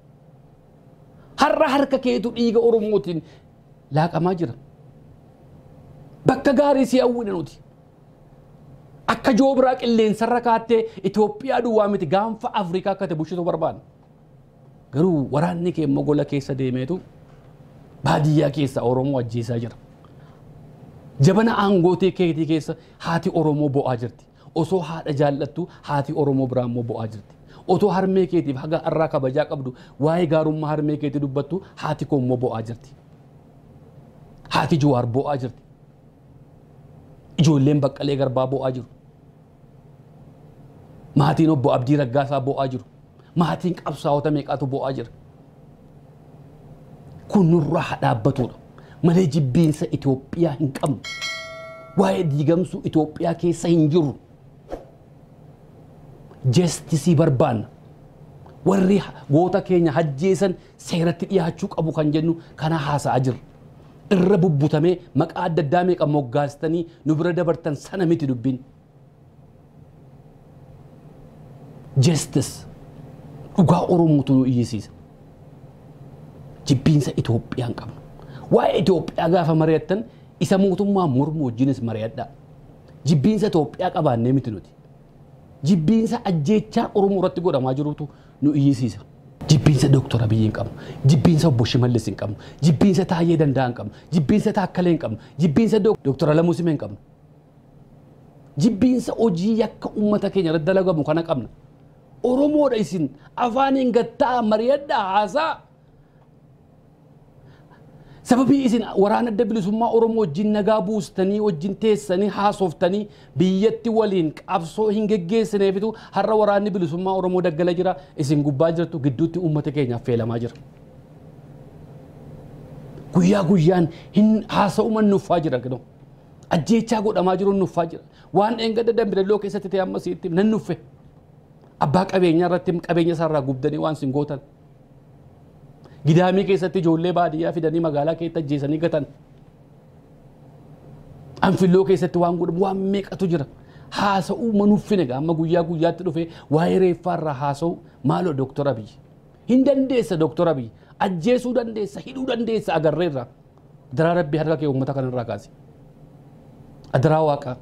Har'a harka keetu dhiiga Oromootiin laaqamaa jira. Bakka gaarii si hawwina nuti. Akka joobraa qilleensarra kaattee Itoophiyaa duwwaa miti gaanfa Afrikaa akka ta'e bulchituu barbaadna. Garuu waraanni kee mogola keessa deemeetu baadiyyaa keessa Oromoo ajjeesaa jira. Jabana aangootee keetii keessa haati Oromoo bo'aa jirti. Osoo haadha jaallattu haati Oromoo biraa immoo bo'aa jirti. Otoo harmee keetiif haga irraa kabajaa qabdu waa'ee gaarummaa harmee keetii dubbattu haati koo immoo bo'aa jirti. Haati Jawaar bo'aa jirti. Ijoolleen Baqqalee Garbaa bo'aa jiru. Maatiin obbo Abdii Raggaasaa bo'aa jiru. Maatiin qabsaa'ota meeqaatu bo'aa jira. Kun nurraa dhaabbatudha. Malee jibbiinsa Itoophiyaa hin qabnu. Waa'ee diigamsuu Itoophiyaa keessa hin jiru. Jestisii barbaanna. Warri goota keenya hajjeesan seeratti dhiyaachuu qabu kan jennu kana haasa'aa jirra. Irra bubbutamee maqaa adda addaa meeqa moggaastanii nu bira dabartan sana miti dubbiin. Justice dhugaa Oromootu nu iyyisiisa. Jibbiinsa Itoophiyaa hin qabnu. Waa'ee Itoophiyaa gaafa mari'attan isa mootummaa mormu wajjinis mari'adhaa. Jibbiinsa Itoophiyaa qabaannee miti nuti. Jibbiinsa ajjeechaa Oromoo irratti godhamaa jirutu nu iyyisiisa. Jibbiinsa Dooktar Abiyyi hin qabnu. Jibbiinsa obbo Shimallis hin qabnu. Jibbiinsa Taayyee Danda'a hin qabnu. Jibbiinsa Taakkalee hin qabnu. Jibbiinsa Dooktar Alamuu Simee hin qabnu. Jibbiinsa hojii yakka uummata keenya irratti dalagamu kana qabna. Oromoodha isin afaaniin gattaa mari'adhaa haasaa. Sababii isin waraana adda bilisummaa Oromoo wajjin nagaa buustanii wajjin teessanii haasoftanii biyyatti waliin qabsoo hin geggeessineefitu har'a waraanni bilisummaa Oromoo daggala jira isin gubbaa jirtu gidduutti uummata keenyaaf feelamaa jira. Guyyaa guyyaan hin haasa'uman nuffaa jira gidoo. Ajjeechaa godhamaa jiru nuffaa jira. Waan eeggadda dambidalloo keessatti ta'e amma si'itti nan nuffe. Abbaa qabeenyaa irratti qabeenya isaarraa gubdanii waan sin gootan. Gidaamii keessatti ijoollee baadiyyaa fidanii magaalaa keessatti ajjeesanii gatan. Anfilloo keessatti waan godhamu waan meeqatu jira. Haasa'uu manuuffine amma guyyaa guyyaatti dhufee waa'ee reeffaarraa haasa'u maaloo Dooktar Abiyyi. Hin dandeessa Dooktar Abiyyi. Ajjeesuu dandeessa, hidhuu dandeessa agarreerra. Adaraa Rabbii harka kee uummata kanarraa kaase. Adaraa Waaqaa.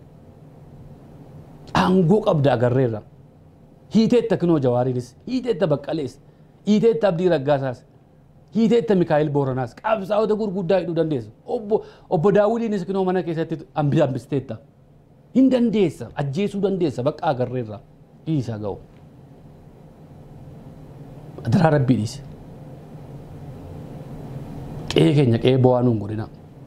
Aangoo qabda agarreerra. Hiiteetta Kinoo Jawaariinis, hiiteetta Baqqalees, hiiteetta Abdii Raggaasaas. Hiiteetta Mikaa'el Booranaas qabsaa'ota gurguddaa hidhuu dandeessa. Obbo Daawudiinis Kinoo mana keessatti hambisteetta. Hin dandeessa, ajjeesuu dandeessa bakka agarreerra. Dhiisaa ga'u. Adaraa Rabbii dhiise. Qe'ee keenya qe'ee bo'aa nuun godhina.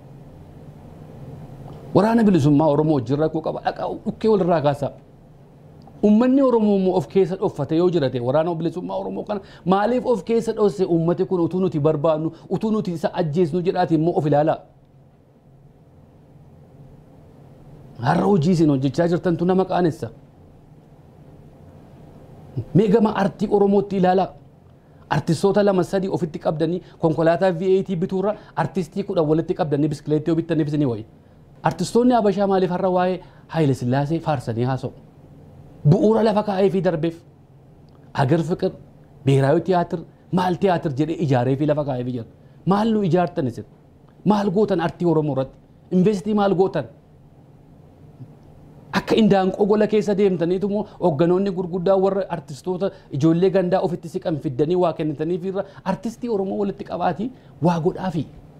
Waraana bilisummaa Oromoo wajjin rakkoo qaba. Dhaqaa dhukkee walirraa kaasaa. Uummanni Oromoo of keessa dhoffate yoo jirate waraana bilisummaa Oromoo kana maaliif of keessa dhosse uummati kun utuu nuti barbaannu utuu nuti isa ajjeesnu jedhaati immoo of ilaalaa. Har'a hojii isin hojjechaa jirtantu nama qaanessa. Meegama artii Oromootti ilaala. Artistoota lama sadii ofitti qabdanii konkolaataa VAT bituurra artistii kudhan walitti qabdanii biskileettii yoo bittaniif isinii wayi. Artistoonni Habashaa maaliif har'a waa'ee Haayile Sillaasee faarsanii haasa'u? Bu'uura lafa kaa'ee fi darbeef Agar Fiqir Biheraawi Tiyaatir maal tiyaatir jedhee ijaaree fi lafa kaa'ee fi jira. Maal nu ijaartan isin? Maal gootan artii Oromoo irratti? Investii maal gootan? Akka indaanqoo gola keessa deemtaniitu immoo hogganoonni gurguddaa warra artistoota ijoollee gandaa ofitti siqan fiddanii waa kennitanii fi irra artistii Oromoo walitti qabaatii waa godhaafi.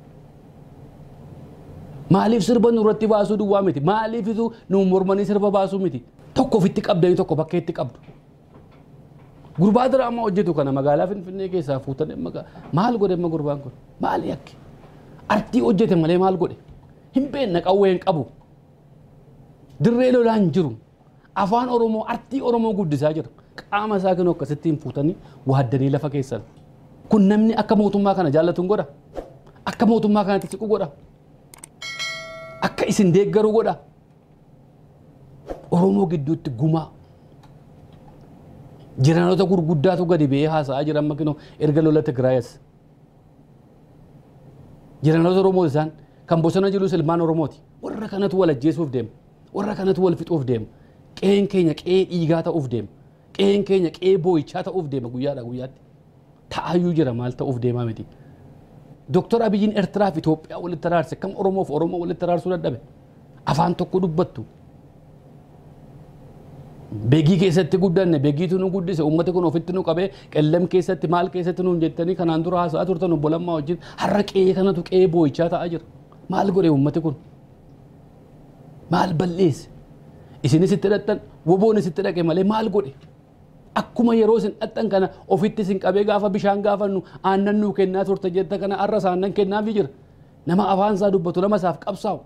Maaliif sirba nurratti baasuu duwwaa miti? Maaliif isu nu mormanii sirba baasuu miti? Tokko ofitti qabdanii tokko bakka itti qabdu. Gurbaa diraamaa hojjetu kana magaalaa Finfinnee keessaa fuutanii maal godhe amma gurbaan kun? Maali yakki? Artii hojjete malee maal godhe? Hin beekne qawwee hin qabu. Dirree lolaan jiru. Afaan Oromoo artii Oromoo guddisaa jira. Qaama isaa kan akkasitti hin fuutanii waaddanii lafa keessan. Kun namni akka mootummaa kana jaallatu hin godha. Akka mootummaa kanatti siqu godha. Akka isin deeggaru godha. Oromoo gidduutti gumaa. Jiranoota gurguddaatu gadi ba'ee haasa'aa jiran makinoo erga lola Tigraayas. Jiranoota Oromoo isaan kan bosona jiru ilmaan Oromooti. Warra kanatu wal ajjeesuuf deema. Warra kanatu wal fixuuf deema. Qe'een keenya qe'ee dhiigaa ta'uuf deema. Qe'een keenya qe'ee boo'ichaa ta'uuf deema guyyaadhaa guyyaatti. Ta'ayyuu jira maal ta'uuf deemaa miti. Doktor Abiyyiin Eertiraa fi Itoophiyaa walitti araarse kam Oromoof Oromoo walitti araarsuu dadhabe. Afaan tokko dubbattu. Beegii keessatti guddanne beegiitu nu guddise uummata kun ofitti nu qabee qellem keessatti maal keessatti nu jettanii kanaan dura haasa'aa turtan obbo Lammaa wajjin har'a qe'ee kanatu qe'ee boo'ichaa ta'aa jira. Maal godhe uummati kun? Maal balleesse? Isinis itti dhaqxan woboonis itti dhaqe malee maal godhe? Akkuma yeroo isin dhaqxan kana ofitti isin qabee gaafa bishaan gaafannu aannan nuu kennaa turte jetta kana har'a aannan kennaafii jira. Nama afaan isaa dubbatu nama isaaf qabsaa'u.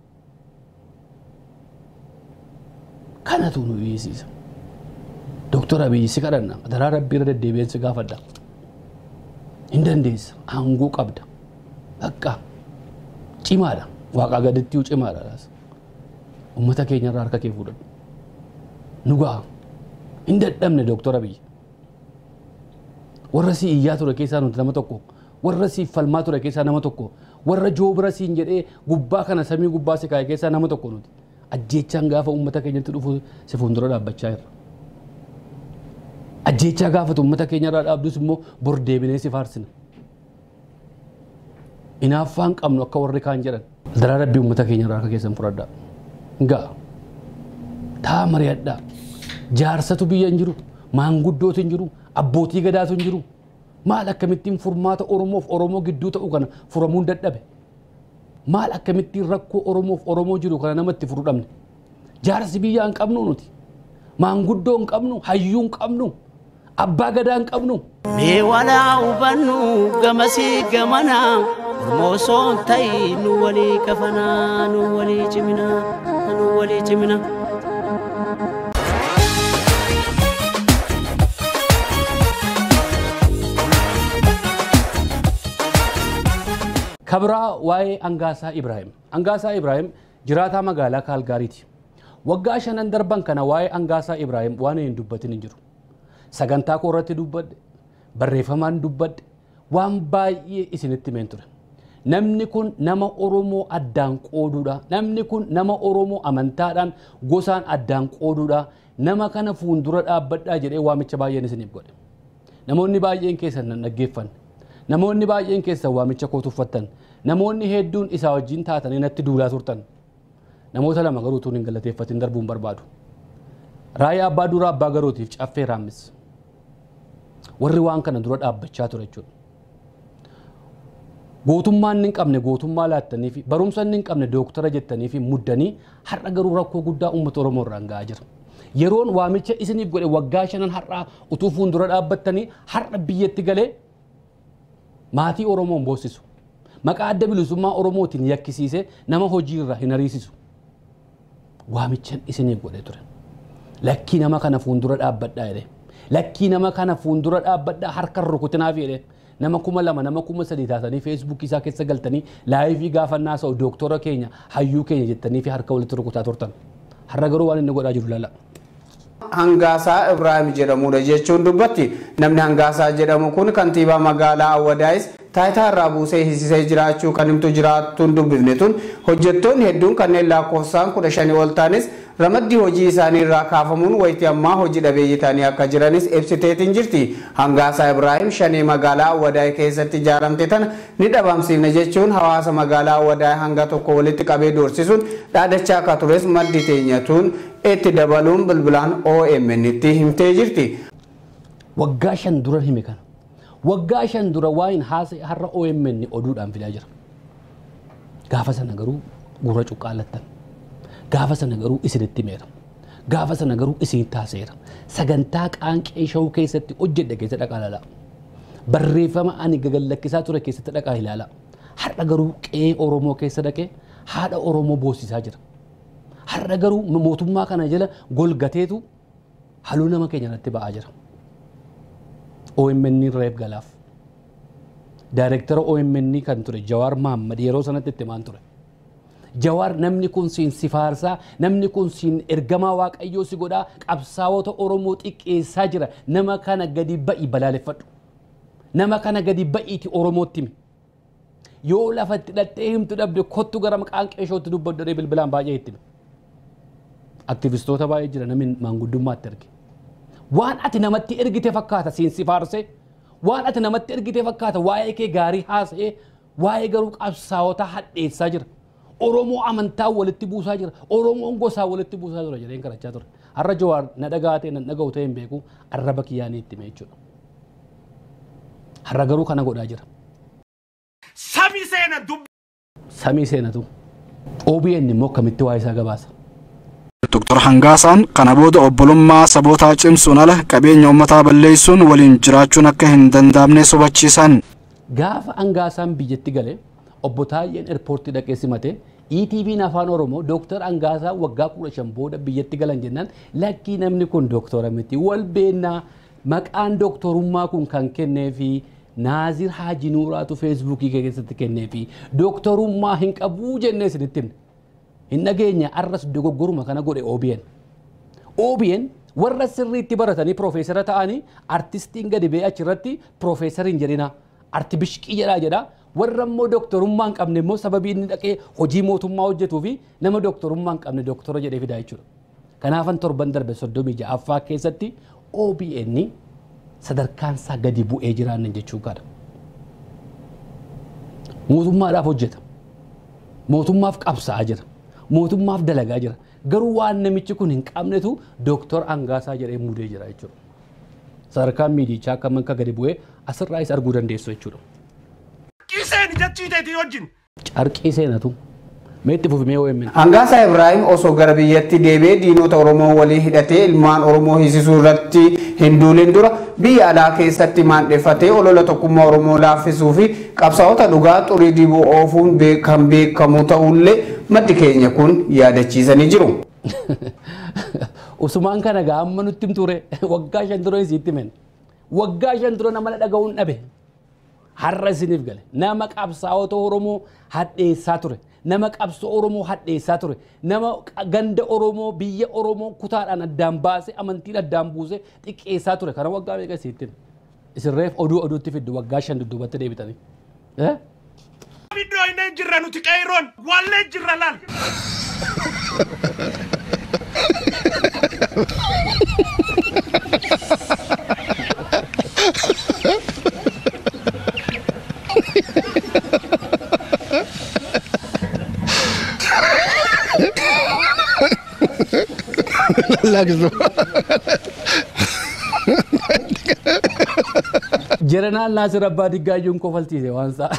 Kanatu nu dhiyeessisa. Doktor Abiyyi si kadhanna daraa Rabbii irra deddeebi'een si gaafadha. Hin dandeessa aangoo qabda. Akka cimaadha. Waaqaa gaditti cimaadha. Uummata keenya irraa harka kee fuudhadhu. Nu ga'a. Hin dadhabne Doktor Abiyyi. Warra si iyyaa ture keessaa nuti nama tokko. Warra si falmaa ture keessaa nama tokko. Warra joobira siin jedhee gubbaa kana samii gubbaa si kaa'e keessaa nama tokko nuti. Ajjeechaan gaafa uummata keenyatti dhufu si fuuldura dhaabbachaa jirra. Ajjeechaa gaafa uummata keenya irraa dhaabdus immoo bor deebinee si faarsina. Inaaffaan qabnu akka warri kaan jedhan. Daraa Rabbii uummata keenya irraa akka keessan fudhadhaa. Ga'a. Taa mari'adhaa. Jaarsatu biyya hin jiru. Maanguddootu hin jiru. Abbootii gadaatu hin jiru. Maal akkamittiin furmaata Oromoof Oromoo gidduu ta'u kana furamuun dadhabe. Maal akkamittiin rakkoo Oromoof Oromoo jiru kana namatti furu dhabne. Jaarsi biyyaa hin qabnu nuti. Maanguddoo hin qabnu, hayyuu hin qabnu, abbaa gadaa hin qabnu. Mee walaa hubannu gamasii gamanaa Oromoo soon ta'ii nu walii kafanaa nu walii ciminaa nu walii ciminaa. Kabraa waa'ee Angaasaa Ibraahim. Angaasaa Ibraahim jiraataa magaalaa Kaalgaariiti. Waggaa 5 darban kana waa'ee Angaasaa Ibraahim waan hin dubbatin hin jiru. Sagantaa koo irratti dubbadde, barreeffamaan dubbadde, waan baay'ee isinitti himeen ture. Namni kun nama Oromoo addaan qooduudha. Namni kun nama Oromoo amantaadhaan gosaan addaan qooduudha. Nama kana fuuldura dhaabbadhaa jedhee waamicha baay'een isiniif godhe. Namoonni baay'een keessan nan dhaggeeffanne. Namoonni baay'een keessan waamicha koo tuffattan. Namoonni hedduun isaa wajjin taatanii natti duulaa turtan. Namoota lama garuu tuun hin galateeffatin darbuun barbaadu. Raayyaa abbaa duraa abbaa garootiif caffee raammis. Warri waan kana dura dhaabbachaa ture jechuudha. Gootummaan hin qabne gootummaa laattanii fi barumsa hin qabne dooktara jettanii fi muddanii har'a garuu rakkoo guddaa uummata Oromoo irraan ga'aa jira. Yeroon waamicha isiniif godhe waggaa 5 har'aa utuu fuuldura dhaabbattanii har'a biyyatti galee maatii Oromoon boosisu. Maqaa adda bilisummaa Oromootiin yakkisiisee nama hojii irraa hin ariisisu. Waamichan isiniif godhe ture. Lakkii nama kana fuuldura dhaabbadhaa jedhee. Lakkii nama kana fuuldura dhaabbadhaa harka rukutinaaf jedhee. Nama 2,000 nama 3,000 taatanii Facebook isaa keessa galtanii laayivii gaafannaa sa'u dooktora keenya hayyuu keenya jettanii fi harka walitti rukutaa turtan. Har'a garuu waan inni godhaa jiru lala. Hangaasaa Ibrahim jedhamudha jechuun dubbatti namni Hangaasaa jedhamu kun kantiibaa magaalaa Awwadaayis taayitaa irraa buusee hiisisee jiraachuu kan himtu jiraattuun dubbifne tun hojjettoonni hedduun kanneen lakkoofsaan 15 ol ta'anis ramaddii hojii isaanii irraa kaafamuun wayitii ammaa hojii dhabeeyyii ta'anii akka jiranis ibsiteetiin jirti. Hangaasaa Ibrahim shanee magaalaa Awwadaay keessatti ijaaramte tana ni dhabamsiifne jechuun hawaasa magaalaa Awwadaay hanga tokko walitti qabee doorsisuun dhaadachaa akka tures maddi teenyatuun itti dabaluun bilbilaan OMN itti himtee jirti. Waggaa 5 dura hime kana. Waggaa 5 dura waa'in har'a OMN oduudhaan fidaa jira. Gaafa sana garuu gurra cuqqaallattan. Gaafa sana garuu isinitti meera. Gaafa sana garuu isin taaseera. Sagantaa qaanqee shawuu keessatti hojjedhe keessa dhaqaa ilaala. Barreeffama ani gagallakkisaa ture keessatti dhaqaa ilaala. Har'a garuu qe'ee Oromoo keessa dhaqee haadha Oromoo boosisaa jira. Har'a garuu mootummaa kana jala golgateetu haluu nama keenya irratti ba'aa jira. OMN reef galaaf. Daayireektara OMN kan ture Jawaar Mahammad yeroo sanatti itti maan ture. Jawaar namni kun siin sifaarsaa, namni kun siin ergamaa waaqayyoo si godhaa qabsaa'ota Oromoo xiqqeessaa jira. Nama kana gadi ba'i balaaleffadhu. Nama kana gadi ba'iiti Oromootti himi. Yoo lafatti dhattee himtu dhabde kottu gara qaanqee shawuutti dubbaddaree bilbilaan baay'ee itti himi. Aktivistoota baay'ee jira namni maanguddummaatti erge. Waan ati namatti ergite fakkaata siin sifaarsee. Waan ati namatti ergite fakkaata waa'ee kee gaarii haasa'ee waa'ee garuu qabsaa'ota hadheessaa jira. Oromoo amantaa walitti buusaa jira. Oromoon gosaa walitti buusaa jira jedheen kadhachaa ture. Har'a Jawaar na dhagaatee na dhaga'u ta'e hin beeku arraba kiyyaanii itti hime jechuudha. Har'a garuu kana godhaa jira. Samii seenatu. OBN immoo akkamitti waa isaa gabaasa. Dr. Hangaasaan kana booda obbolummaa sabootaa cimsuun ala qabeenya uummataa balleessuun waliin jiraachuun akka hin danda'amne sobachiisan. Gaafa Hangaasaan biyyatti galee obbo Taayyeen eerpoortii dhaqee simate ETV'n afaan Oromoo Dr. Hangaasaa waggaa 15 booda biyyatti galan jennaan lakkii namni kun doktora miti wal beennaa maqaan doktorummaa kun kan kenneefi Naazir Haaji Nuuraatu feesbuukii keessatti kenneefi doktorummaa hin qabuu jennee isinitti himne. Hin dhageenya arras dogoggoruma kana godhe OBN. OBN warra sirriitti baratanii profeesara ta'anii artistiin gadi ba'ee achirratti profeesar hin jedhina. Arti bishqii jedhaa. Warra immoo doktorummaa hin qabne immoo sababii inni dhaqee hojii mootummaa hojjetuu fi nama doktorummaa hin qabne doktora jedhee fidaa jechuudha. Kanaafan torban darbe 36ffaa keessatti OBN sadarkaan isaa gadi bu'ee jiraannan jechuu qaba. Mootummaadhaaf hojjeta. Mootummaaf qabsaa'aa jira. Mootummaaf dalagaa jira. Garuu waan namichi kun hin qabnetu Dr. Hangaasaa jedhee muudee jira jechuudha. Sadarkaan miidiyichaa akka manka gadi bu'ee asirraas arguu dandeessu jechuudha. Carqii seenatu. Meetti fufimee OMN. Hangaasaa Ibrahim osoo gara biyyatti deebi'ee diinota Oromoo walii hidhatee ilmaan Oromoo hiisisuu irratti hin duulin dura biyya alaa keessatti maandheeffatee olola tokkummaa Oromoo laaffisuu fi qabsaa'ota dhugaa xurii dibuu oofuun kan beekamu ta'ullee maddi keenya kun yaadachiisanii jiru. Usumaan kana gaamma nutti himture waggaa 5 dura isiitti himen. Waggaa 5 dura nama dhaga'uun dhabe. Har'a isiniif gale. Nama qabsaa'ota Oromoo hadheessaa ture. Nama qabsoo Oromoo hadheessaa ture. Nama ganda Oromoo biyya Oromoo kutaadhaan addaan baasee amantiin addaan buusee xiqqeessaa ture. Kana waggaa meeqa isiitti hime. Isin reef oduutti fiddu waggaa 5 dudduubatti deebitanii. Iddoo inni jirra nuti qeeroon wallee jirra laal. Jeneraan Naasir Abbaa Diggaayyuun kofalchiise waan sa'a.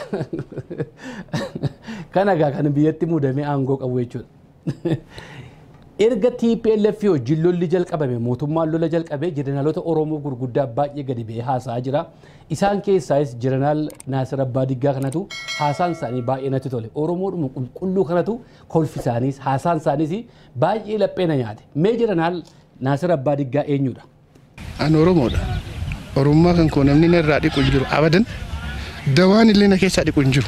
Kana gaa kan biyyatti muudamee aangoo qabu jechuudha. Erga TPLF wajjin lolli jalqabame mootummaan lola jalqabee jeneraalota Oromoo gurguddaa baay'ee gadi ba'ee haasa'aa jira. Isaan keessaas jeneraal Naasir Abbaa Diggaa kanatu haasaan isaanii baay'ee natti tole. Oromoodhuma qulqulluu kanatu kolfi isaaniis haasaan isaaniis baay'ee laphee na nyaate. Mee jeneraal Naasir Abbaa Diggaa eenyudha? Ani Oromoodha. Oromummaa kan koo namni irraa dhiqu hin jiru abadan. Dawaan illee na keessaa dhiqu hin jiru.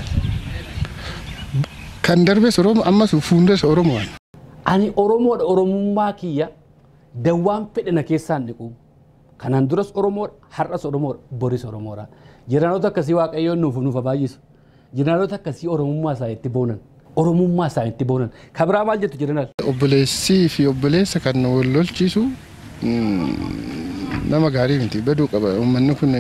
Kan darbes Oromoo ammas fuundes Oromoodha. Ani Oromoodha Oromummaa kiyya dawwaan fedhina keessaan dhiqu kanaan duras Oromoo har'as Oromoo boris Oromoodha jiraanota akkasii waaqayyoon nuuf baay'isu jiraanota akkasii Oromummaa isaa itti boonan Oromummaa isaa itti boonan kabraa maal jettu jiranaal obboleessii fi obboleessa kan wal lolchiisu nama gaarii miti baduu qaba uummanni kun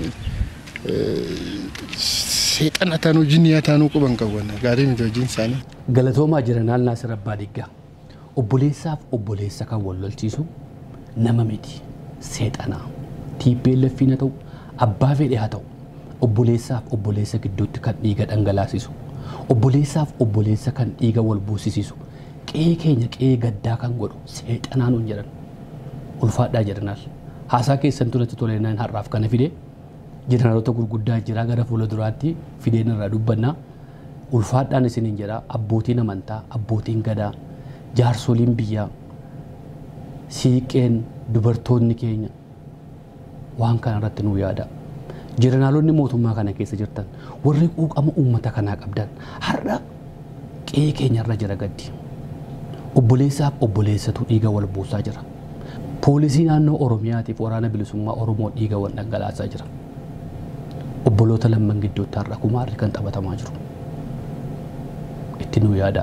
seexana taanuu jinniyaa taanuu quban qaban gaarii miti hojiin isaanii. Galatoomaa jiranaal Naasir Abbaa Diggaa obboleessaaf obboleessa kan wal lolchiisu nama miti seexanaa TPLF haa ta'u abbaa fedhe haa ta'u obboleessaaf obboleessa gidduutti kan dhiiga dhangalaasisu obboleessaaf obboleessa kan dhiiga wal buusisiisu qe'ee keenya qe'ee gaddaa kan godhu seexanaa nuun jedhan ulfaadhaa jedhanaal haasaa keessan tunatti toleenaan har'aaf kana fide jeneraaloota gurguddaa jira gara fuula duraatti fideen irraa dubbannaa ulfaadhaan isiniin jedha abbootiin amantaa abbootiin gadaa jaarsoliin biyyaa siiqeen dubartoonni keenya waan kana irratti nu yaada jeneraalonni mootummaa kana keessa jirtan warri quuqama uummata kanaa qabdan har'a qe'ee keenya irra jira gaddi obboleessaaf obboleessatu dhiiga wal buusaa jira poolisii naannoo Oromiyaatiif waraana bilisummaa Oromoo dhiiga wal dhangalaasaa jira obboloota lamman gidduutti har'a kumaarri kan taphatamaa jiru itti nu yaada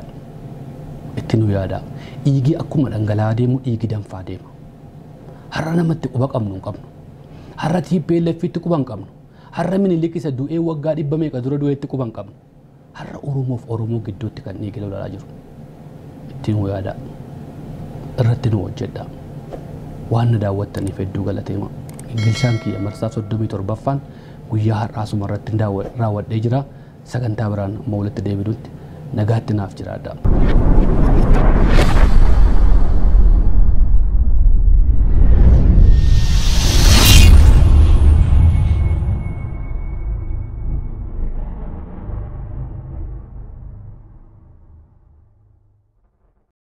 dhiigi akkuma dhangala'aa deemu dhiigi danfaa deema har'a namatti quba qabnu hin qabnu har'a TPLFitti quba hin qabnu har'a Minilik isa du'ee waggaa 100 meeqa dura du'eetti quba hin qabnu har'a Oromoof Oromoo gidduutti kan dhiigi lolaa jiru itti nu yaada irratti nu hojjedha waan na daawwattaniif hedduu galateema Gingilchaan kiyya marsaa 37ffaan guyyaa har'aasuma irratti raawwadhee jira sagantaa biraan amma walitti deebinutti nagaatti naaf jiraadha.